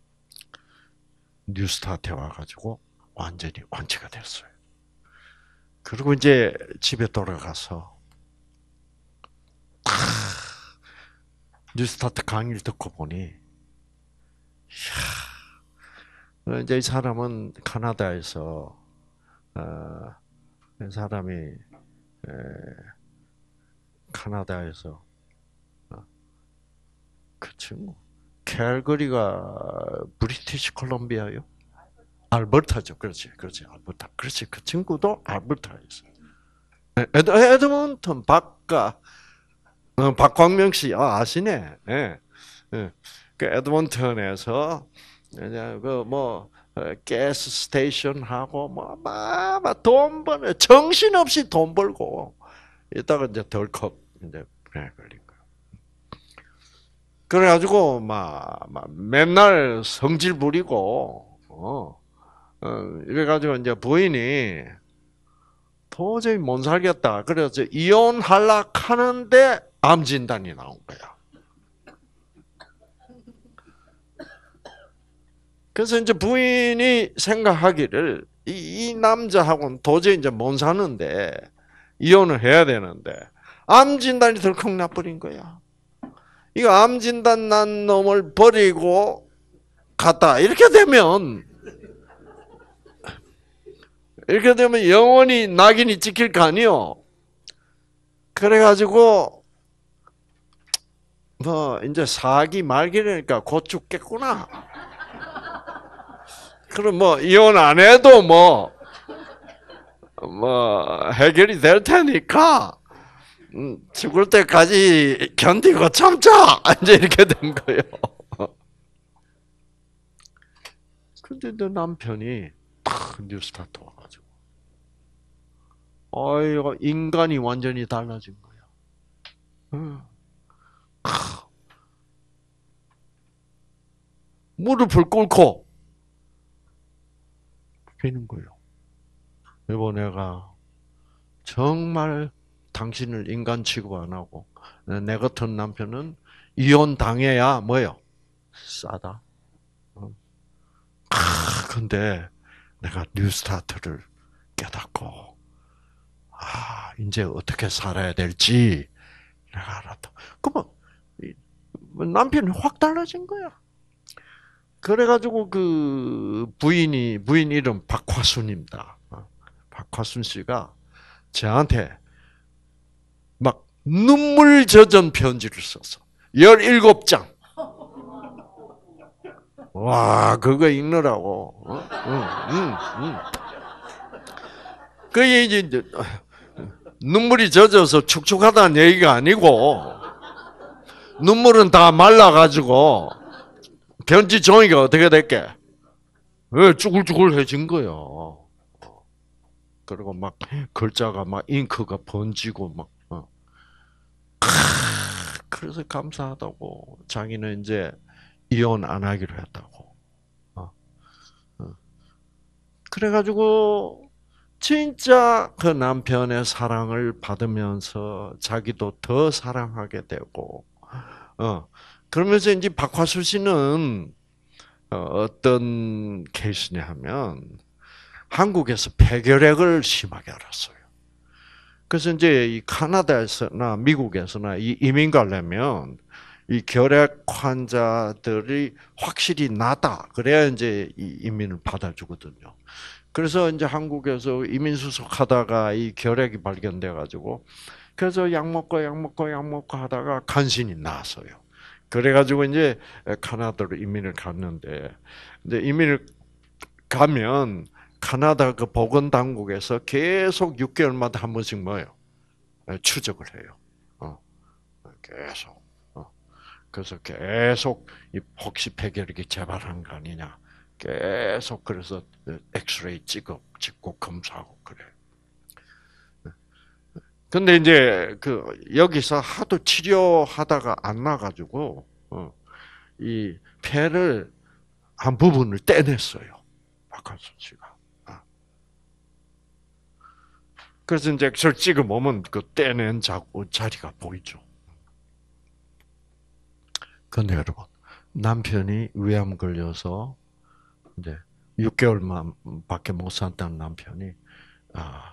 뉴스타트에 와가지고 완전히 완치가 됐어요. 그리고 이제 집에 돌아가서 뉴스타트 강의를 듣고 보니, 이야, 이제 이 사람은 카나다에서, 어, 이 사람이, 에, 카나다에서, 어, 그 친구, 캘거리가 브리티시 콜롬비아요? 알버타죠. 그렇지, 그렇지, 알버타. 그렇지, 그 친구도 알버타에서. 에드, 에드먼턴 박가, 어, 박광명 씨, 아, 아시네. 예. 예. 그 에드먼턴에서, 그뭐 가스 스테이션 하고 뭐막돈 버는 정신없이 돈 벌고 이따가 이제 덜컥 이제 병에 걸린 거예요. 그래가지고 막, 막 맨날 성질 부리고 어, 어 이래가지고 이제 부인이 도저히 못 살겠다. 그래서 이혼하려고 하는데 암 진단이 나온 거야. 그래서 이제 부인이 생각하기를 이, 이 남자하고는 도저히 이제 못 사는데 이혼을 해야 되는데 암 진단이 덜컥 나버린 거야. 이거 암 진단 난 놈을 버리고 갔다. 이렇게 되면 이렇게 되면 영원히 낙인이 찍힐 거 아니요. 그래가지고 뭐 이제 사기 말기라니까 곧 죽겠구나. 그럼 뭐 이혼 안 해도 뭐 뭐 해결이 될 테니까 음, 죽을 때까지 견디고 참자. 이제 이렇게 된 거예요. 근데 내 남편이 탁 뉴스타트 와가지고, 어이 인간이 완전히 달라진 거야. 응. 무릎을 꿇고 비는 거예요. 여보, 내가 정말 당신을 인간 취급 안 하고 내 같은 남편은 이혼 당해야 뭐요? 싸다. 아, 근데 내가 뉴스타트를 깨닫고, 아, 이제 어떻게 살아야 될지 내가 알았다. 그러면 남편이 확 달라진 거야. 그래가지고 그 부인이, 부인 이름 박화순입니다. 박화순 씨가 저한테 막 눈물 젖은 편지를 썼어. 열일곱 장. 와, 그거 읽느라고. 어? 응, 응, 응. 그게 이제 눈물이 젖어서 축축하다는 얘기가 아니고, 눈물은 다 말라가지고, 편지 종이가 어떻게 됐게? 왜 쭈글쭈글해진 거예요. 그리고 막 글자가 막 잉크가 번지고 막. 어. 그래서 감사하다고. 자기는 이제 이혼 안 하기로 했다고. 어. 어. 그래가지고 진짜 그 남편의 사랑을 받으면서 자기도 더 사랑하게 되고, 어. 그러면서 이제 박화수 씨는 어떤 케이스냐 하면 한국에서 폐결핵을 심하게 앓았어요. 그래서 이제 이 카나다에서나 미국에서나 이 이민 가려면 이 결핵 환자들이 확실히 나다. 그래야 이제 이 이민을 받아주거든요. 그래서 이제 한국에서 이민 수속하다가 이 결핵이 발견돼 가지고, 그래서 약 먹고 약 먹고 약 먹고 하다가 간신히 나았어요. 그래가지고 이제 카나다로 이민을 갔는데, 이제 이민을 가면 카나다 그 보건 당국에서 계속 육 개월마다 한 번씩 뭐예요? 추적을 해요. 어, 계속. 어, 그래서 계속 혹시 폐결핵이 재발한 거 아니냐. 계속 그래서 엑스레이 찍어 찍고 검사하고 그래. 근데 이제 그 여기서 하도 치료하다가 안 나가지고 어, 이 폐를 한 부분을 떼냈어요. 박한순 씨가. 아. 그래서 이제 저 찍어 보면 그 떼낸 자리가 보이죠. 근데 여러분, 남편이 위암 걸려서 이제 육 개월만 밖에 못 산다는 남편이 아,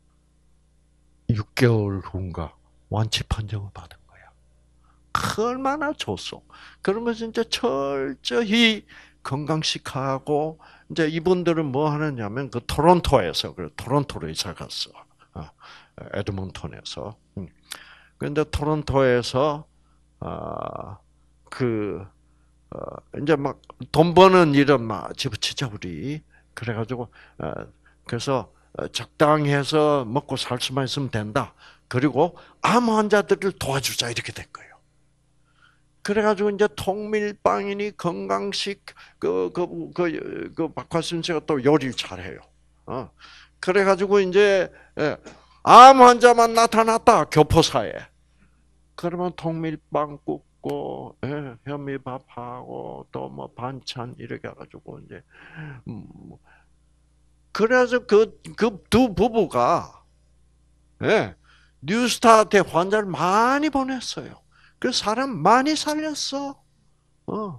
육 개월 후인가 완치 판정을 받은 거야. 얼마나 좋소. 그러면서 이제 철저히 건강식하고, 이제 이분들은 뭐 하느냐면 그 토론토에서, 그 토론토로 이사 갔어. 에드몬턴에서. 근데 토론토에서 아, 그 어, 이제 막 돈 버는 일은 막 집어치자 우리. 그래가지고 어, 그래서 적당히 해서 먹고 살 수만 있으면 된다. 그리고 암 환자들을 도와주자 이렇게 된 거예요. 그래가지고 이제 통밀빵이니 건강식 그그그 그, 그 박화순 씨가 또 요리를 잘해요. 어. 그래가지고 이제 암 환자만 나타났다 교포사에. 그러면 통밀빵 굽고 예, 현미밥하고 또 뭐 반찬 이렇게 해가지고 이제 음, 그래서 그 그 두 부부가 예, 뉴스타트에 환자를 많이 보냈어요. 그 사람 많이 살렸어. 어.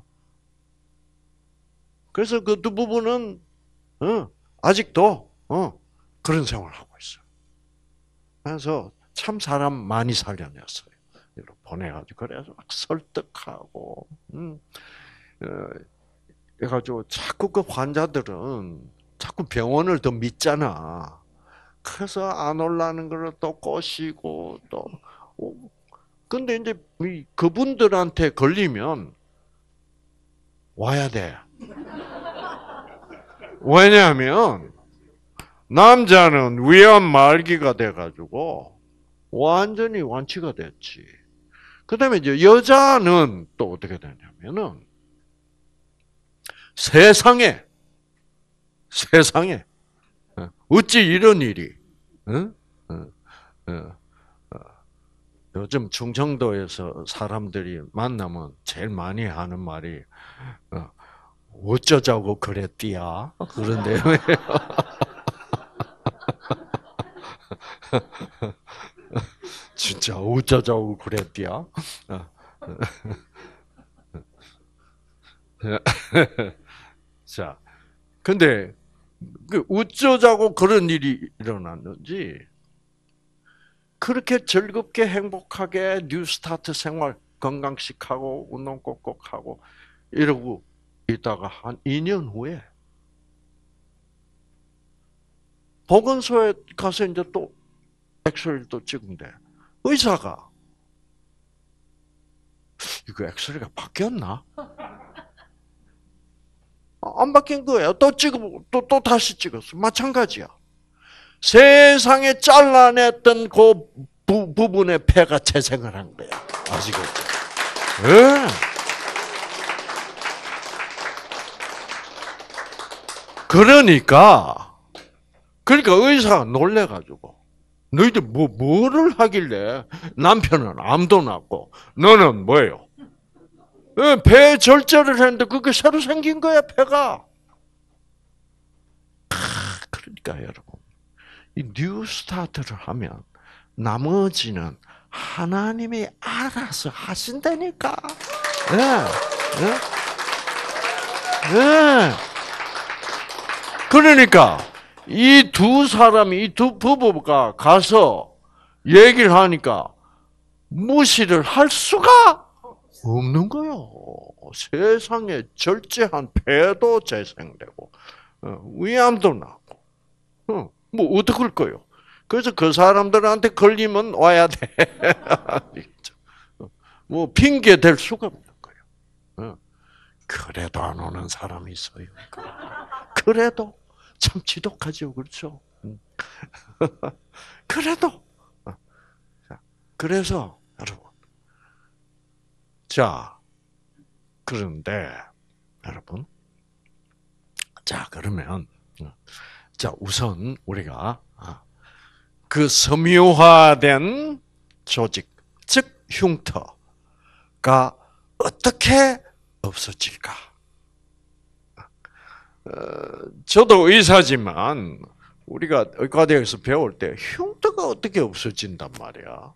그래서 그 두 부부는 어, 아직도 어, 그런 생활을 하고 있어요. 그래서 참 사람 많이 살려냈어요. 보내가지고 그래서 막 설득하고, 음, 어, 그래가지고 자꾸 그 환자들은 자꾸 병원을 더 믿잖아. 그래서 안 올라는 걸 또 꼬시고 또. 근데 이제 그분들한테 걸리면 와야 돼. 왜냐하면 남자는 위암 말기가 돼가지고 완전히 완치가 됐지. 그 다음에 이제 여자는 또 어떻게 되냐면은 세상에, 세상에, 어찌 이런 일이, 응? 어, 어, 어. 요즘 충청도에서 사람들이 만나면 제일 많이 하는 말이, 어, 어쩌자고 그랬디야? 그런데, 진짜 어쩌자고 그랬디야? 어. 자, 근데, 그 어쩌자고 그런 일이 일어났는지, 그렇게 즐겁게 행복하게 뉴스타트 생활 건강식 하고 운동 꼭꼭 하고 이러고 있다가 한 이 년 후에 보건소에 가서 이제 또 엑스레이를 또 찍은데 의사가 이거 엑스레이가 바뀌었나? 안 바뀐 거예요. 또 찍고 또, 또 다시 찍었어. 마찬가지야. 세상에 잘라냈던 그 부, 부분의 폐가 재생을 한 거야. 아시겠죠? 예. 그러니까, 그러니까 의사가 놀래가지고, 너희들 뭐, 뭐를 하길래 남편은 암도 났고, 너는 뭐예요? 예, 폐 절제를 했는데 그게 새로 생긴 거야, 폐가. 그러니까 여러분, 이 뉴스타트를 하면 나머지는 하나님이 알아서 하신다니까. 예, 예, 예. 그러니까 이 두 사람이, 이 두 부부가 가서 얘기를 하니까 무시를 할 수가 없는 거요. 세상에 절제한 폐도 재생되고 위암도 나고, 뭐 어떡할 거요? 그래서 그 사람들한테 걸리면 와야 돼. 뭐 핑계 댈 수가 없는 거예요. 그래도 안 오는 사람이 있어요. 그래도 참 지독하죠, 그렇죠? 그래도 그래서 여러분, 자 그런데 여러분, 자 그러면 자 우선 우리가 그 섬유화된 조직, 즉 흉터가 어떻게 없어질까? 어, 저도 의사지만 우리가 의과대학에서 배울 때 흉터가 어떻게 없어진단 말이야.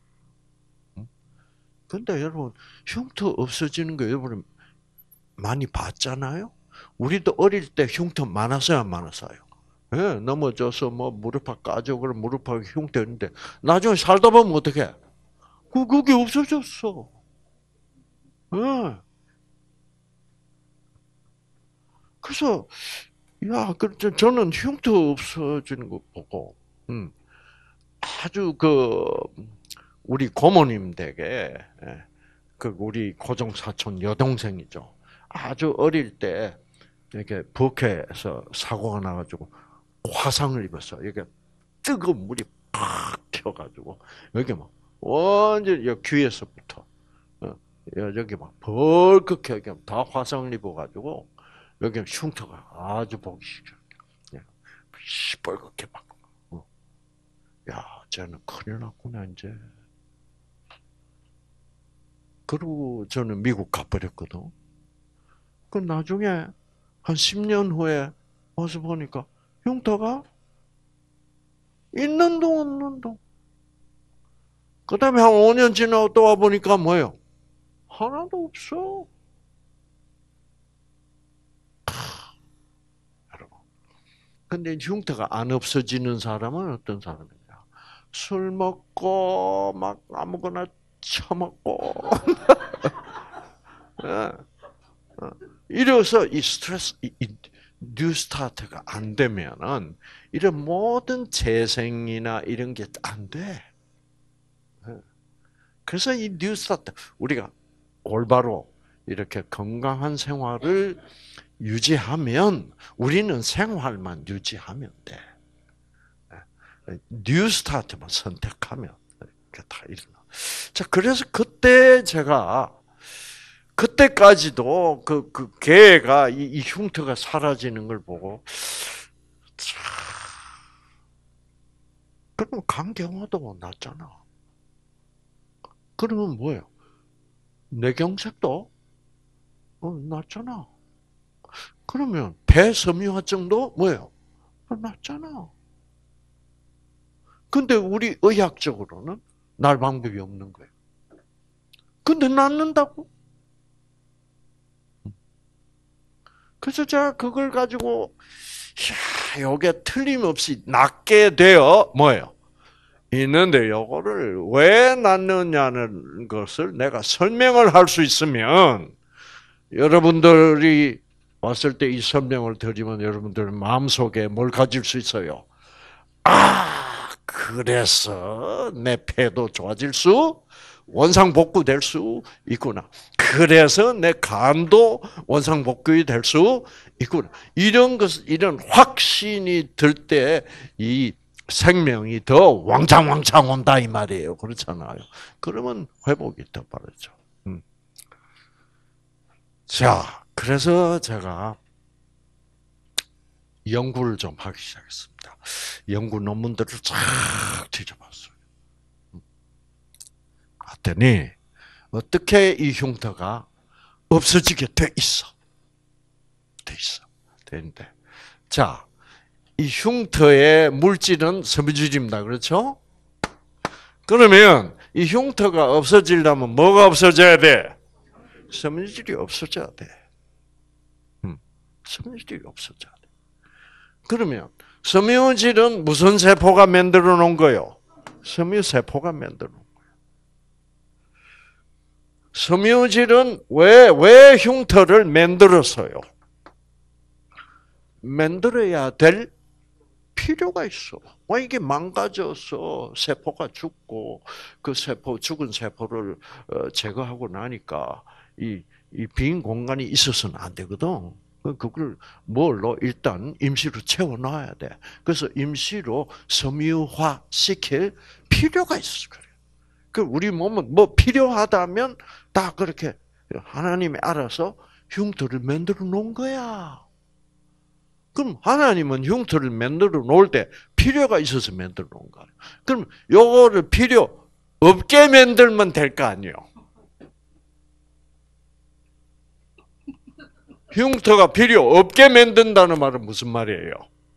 근데 여러분, 흉터 없어지는 거 여러분 많이 봤잖아요? 우리도 어릴 때 흉터 많았어요, 안 많았어요? 예, 넘어져서 뭐 무릎팍 까져, 그럼 무릎팍 흉터 있는데 나중에 살다 보면 어떻게? 그 그게 없어졌어. 예. 그래서 야, 그 저는 흉터 없어지는 거 보고, 음, 아주 그 우리 고모님 댁에 그 우리 고종 사촌 여동생이죠. 아주 어릴 때 이렇게 부엌에서 사고가 나가지고 화상을 입었어. 이게 뜨거운 물이 팍 튀어가지고 여기 막 완전 히 귀에서부터 여기 막 벌겋게 여기 다 화상을 입어가지고 여기 흉터가 아주 보기 싫어. 시뻘겋게 막. 야, 쟤는 큰일 났구나 이제. 그리고 저는 미국 가버렸거든. 그 나중에 한 십 년 후에 와서 보니까 흉터가 있는 동 없는 동. 그 다음에 한 오 년 지나고 또 와보니까 뭐예요? 하나도 없어. 여러분. 근데 흉터가 안 없어지는 사람은 어떤 사람이냐? 술 먹고, 막 아무거나 처먹고. 이래서 이 스트레스, 이, 이 뉴스타트가 안 되면은 이런 모든 재생이나 이런 게 안 돼. 그래서 이 뉴스타트, 우리가 올바로 이렇게 건강한 생활을 유지하면 우리는 생활만 유지하면 돼. 뉴 스타트만 선택하면 이렇게 다 일어나. 자, 그래서 그때 제가 그때까지도 그, 그 개가 이, 이 흉터가 사라지는 걸 보고, 참, 그러면 간경화도 낫잖아. 그러면 뭐예요? 뇌경색도 어, 낫잖아. 그러면 폐섬유화증도 뭐예요? 어, 낫잖아. 근데 우리 의학적으로는 날 방법이 없는 거예요. 근데 낫는다고? 그래서 제가 그걸 가지고 야, 요게 틀림없이 낫게 되어 뭐예요? 있는데 요거를 왜 낫느냐는 것을 내가 설명을 할 수 있으면 여러분들이 왔을 때 이 설명을 드리면 여러분들 마음속에 뭘 가질 수 있어요? 아, 그래서 내 폐도 좋아질 수, 원상복구될 수 있구나. 그래서 내 간도 원상복구이 될 수 있구나. 이런 것, 이런 확신이 들 때 이 생명이 더 왕창왕창 온다 이 말이에요. 그렇잖아요. 그러면 회복이 더 빠르죠. 음. 자, 그래서 제가 연구를 좀 하기 시작했습니다. 연구 논문들을 쫙 뒤져봤어요. 봤더니 어떻게 이 흉터가 없어지게 돼 있어. 돼 있어. 되는데. 자, 이 흉터의 물질은 섬유질입니다. 그렇죠? 그러면 이 흉터가 없어지려면 뭐가 없어져야 돼? 섬유질이 없어져야 돼. 음, 섬유질이 없어져야 돼. 그러면 섬유질은 무슨 세포가 만들어 놓은 거요? 섬유세포가 만들어 놓은 거예요. 섬유질은 왜, 왜 흉터를 만들었어요? 만들어야 될 필요가 있어. 와, 이게 망가져서 세포가 죽고 그 세포, 죽은 세포를 제거하고 나니까 이, 이 빈 공간이 있어서는 안 되거든. 그걸 뭘로 일단 임시로 채워놔야 돼. 그래서 임시로 섬유화 시킬 필요가 있어. 그래. 그 우리 몸은 뭐 필요하다면 다 그렇게 하나님이 알아서 흉터를 만들어 놓은 거야. 그럼 하나님은 흉터를 만들어 놓을 때 필요가 있어서 만들어 놓은 거야. 그럼 요거를 필요 없게 만들면 될 거 아니에요. 흉터가 필요 없게 만든다는 말은 무슨 말이에요?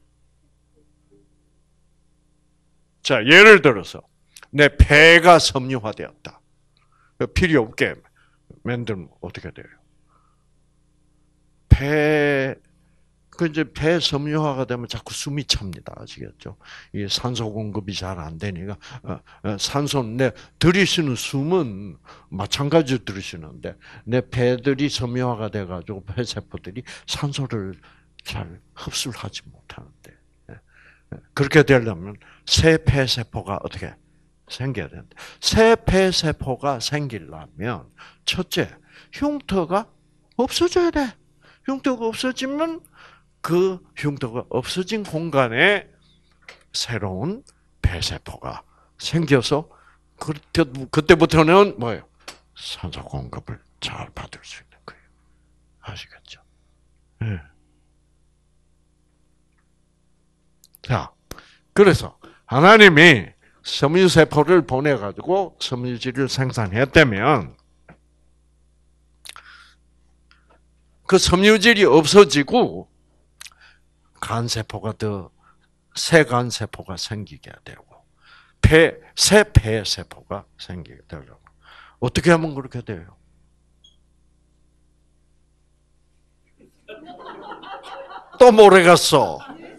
자, 예를 들어서 내 폐가 섬유화되었다. 필요 없게 만들면 어떻게 돼요? 폐, 그 이제 폐 섬유화가 되면 자꾸 숨이 찹니다. 아시겠죠? 이 산소 공급이 잘 안 되니까 산소 내 들이쉬는 숨은 마찬가지로 들이쉬는데 내 폐들이 섬유화가 돼가지고 폐 세포들이 산소를 잘 흡수를 하지 못하는데 그렇게 되려면 새 폐 세포가 어떻게 생겨야 되는데 새 폐 세포가 생기려면 첫째 흉터가 없어져야 돼. 흉터가 없어지면 그 흉터가 없어진 공간에 새로운 폐세포가 생겨서 그때, 그때부터는 뭐예요? 산소 공급을 잘 받을 수 있는 거예요. 아시겠죠? 네. 자, 그래서 하나님이 섬유세포를 보내가지고 섬유질을 생산했다면 그 섬유질이 없어지고 간세포가 더, 새 간세포가 생기게 되고, 폐, 새 폐세포가 생기게 되고. 어떻게 하면 그렇게 돼요? 또 모르겠어.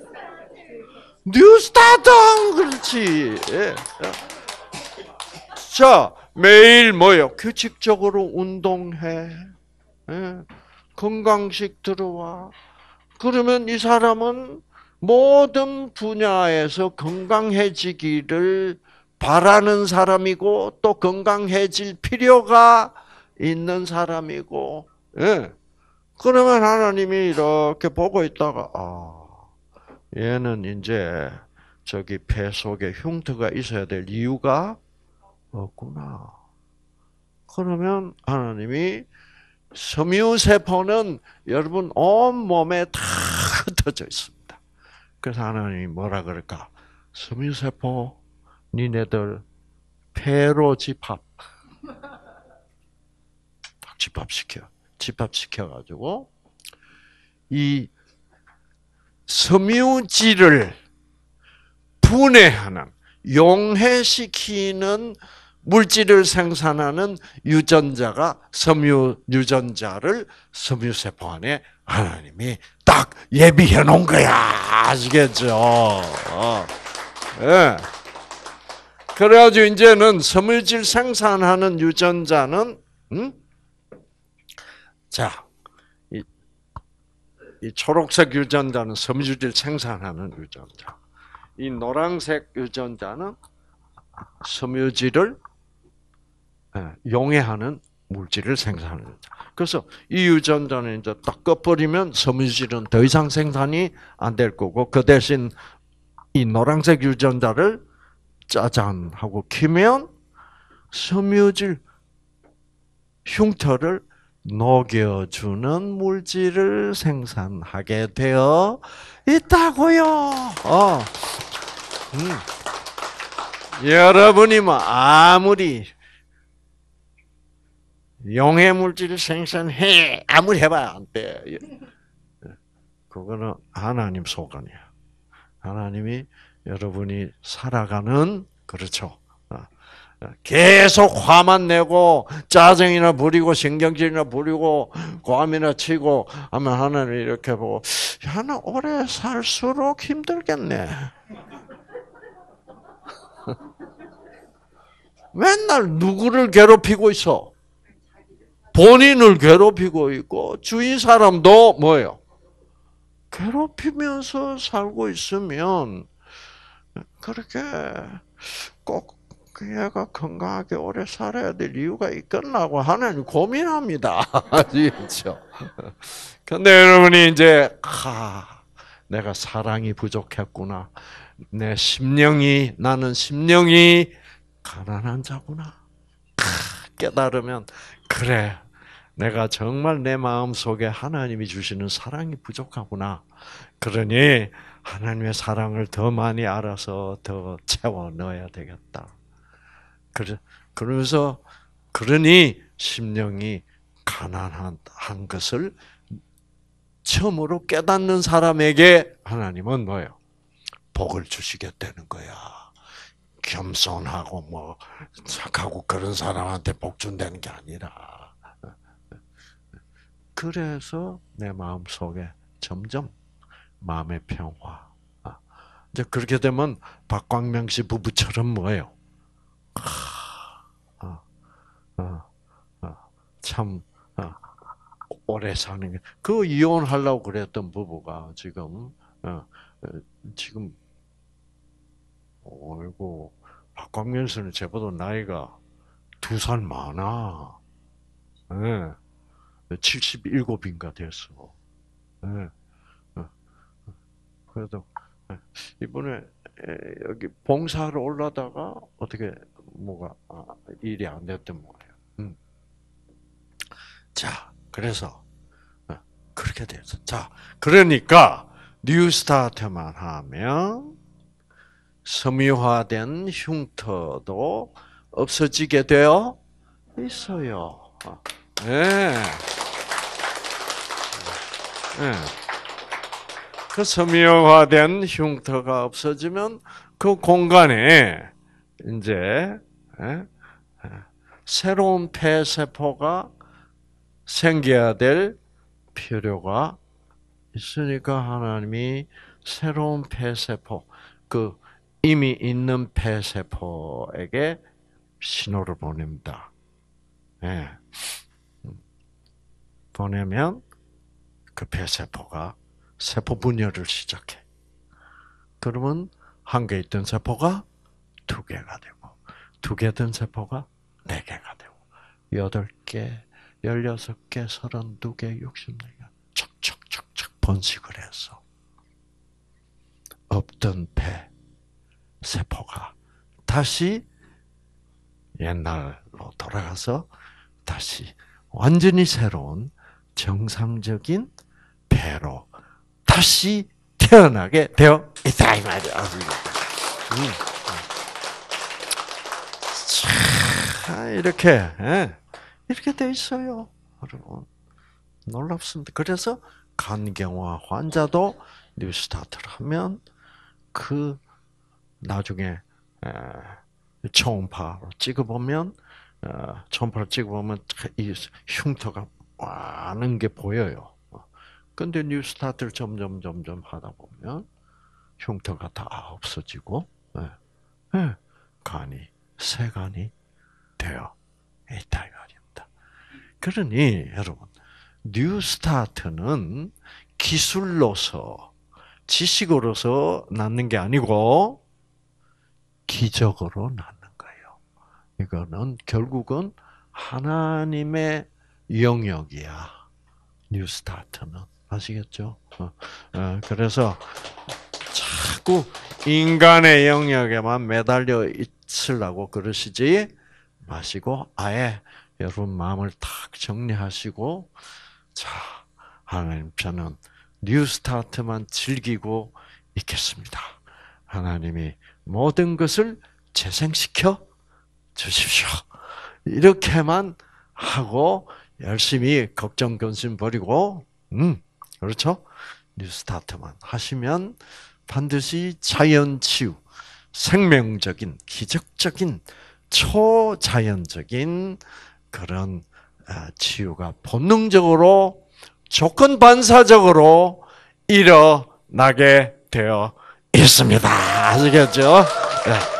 뉴스타트! 그렇지. 예. 자, 매일 뭐요? 규칙적으로 운동해. 예. 건강식 들어와. 그러면 이 사람은 모든 분야에서 건강해지기를 바라는 사람이고 또 건강해질 필요가 있는 사람이고, 예. 그러면 하나님이 이렇게 보고 있다가 아, 얘는 이제 저기 폐 속에 흉터가 있어야 될 이유가 없구나. 그러면 하나님이 섬유세포는 여러분 온몸에 다 흩어져 있습니다. 그래서 하나님이 뭐라 그럴까? 섬유세포, 니네들 폐로 집합. 집합시켜. 집합시켜가지고 이 섬유질을 분해하는, 용해시키는 물질을 생산하는 유전자가 섬유 유전자를 섬유세포 안에 하나님이 딱 예비해 놓은 거야. 아시겠죠? 어. 네. 그래가지고 이제는 섬유질 생산하는 유전자는, 음? 자, 이, 이 초록색 유전자는 섬유질 생산하는 유전자. 이 노란색 유전자는 섬유질을 용해하는 물질을 생산하는 유전자. 그래서 이 유전자는 이제 딱 꺼버리면 섬유질은 더 이상 생산이 안 될 거고, 그 대신 이 노란색 유전자를 짜잔 하고 키면 섬유질 흉터를 녹여주는 물질을 생산하게 되어 있다고요. 어. 음. 여러분이 뭐 아무리 용해 물질을 생산해 아무리 해봐야 안 돼. 그거는 하나님 소관이야. 하나님이 여러분이 살아가는, 그렇죠. 계속 화만 내고 짜증이나 부리고 신경질이나 부리고 고함이나 치고 하면 하나님 이렇게 보고, 야, 나 오래 살수록 힘들겠네. 맨날 누구를 괴롭히고 있어? 본인을 괴롭히고 있고 주위 사람도 뭐예요? 괴롭히면서 살고 있으면 그렇게 꼭 얘가 건강하게 오래 살아야 될 이유가 있겠나고 하나님 고민합니다. 아시겠죠? 근데 여러분이 이제, 하, 내가 사랑이 부족했구나. 내 심령이, 나는 심령이 가난한 자구나. 깨달으면, 그래, 내가 정말 내 마음속에 하나님이 주시는 사랑이 부족하구나. 그러니 하나님의 사랑을 더 많이 알아서 더 채워 넣어야 되겠다. 그래, 그러면서, 그러니 심령이 가난한 것을 처음으로 깨닫는 사람에게 하나님은 뭐예요? 복을 주시게 되는 거야. 겸손하고 뭐 착하고 그런 사람한테 복 준다는 게 아니라. 그래서 내 마음 속에 점점 마음의 평화. 이제 그렇게 되면 박광명 씨 부부처럼 뭐예요? 아, 아, 아, 참 아, 오래 사는 게, 그 이혼하려고 그랬던 부부가 지금 어, 지금 어이고 박광면 씨는 저보다 나이가 두 살 많아. 네. 칠십칠인가 됐어. 네. 그래도 이번에 여기 봉사를 올라다가 어떻게 뭐가 일이 안 됐던 거예요. 음. 자, 그래서 그렇게 돼서, 자, 그러니까 뉴스타트만 하면 섬유화된 흉터도 없어지게 되어 있어요. 네. 네. 그 섬유화된 흉터가 없어지면 그 공간에 이제 새로운 폐세포가 생겨야 될 필요가 있으니까 하나님이 새로운 폐세포, 그 이미 있는 폐세포에게 신호를 보냅니다. 네. 보내면 그 폐세포가 세포 분열을 시작해. 그러면 한 개 있던 세포가 두 개가 되고, 두 개 된 세포가 네 개가 되고, 여덟 개, 열여섯 개, 서른두 개, 육십네 개, 척척척척 번식을 해서 없던 폐, 세포가 다시 옛날로 돌아가서 다시 완전히 새로운 정상적인 배로 다시 태어나게 되어 있다 이 말이야. 음. 자, 이렇게 이렇게 돼 있어요, 여러분. 놀랍습니다. 그래서 간경화 환자도 뉴스타트를 하면 그 나중에 초음파로 찍어보면 초음파로 찍어보면 이 흉터가 많은 게 보여요. 근데 뉴스타트를 점점 점점 하다 보면 흉터가 다 없어지고 간이 세간이 되어 있다 이 말입니다. 그러니 여러분 뉴스타트는 기술로서 지식으로서 낳는 게 아니고 기적으로 낳는 거예요. 이거는 결국은 하나님의 영역이야. 뉴스타트는 아시겠죠? 그래서 자꾸 인간의 영역에만 매달려 있으려고 그러시지 마시고 아예 여러분 마음을 탁 정리하시고 자 하나님 저는 뉴스타트만 즐기고 있겠습니다. 하나님이 모든 것을 재생시켜 주십시오. 이렇게만 하고 열심히 걱정 근심 버리고 음 그렇죠? 뉴스타트만 하시면 반드시 자연치유, 생명적인 기적적인 초자연적인 그런 치유가 본능적으로 조건 반사적으로 일어나게 되어 있습니다. 아시겠죠? 네.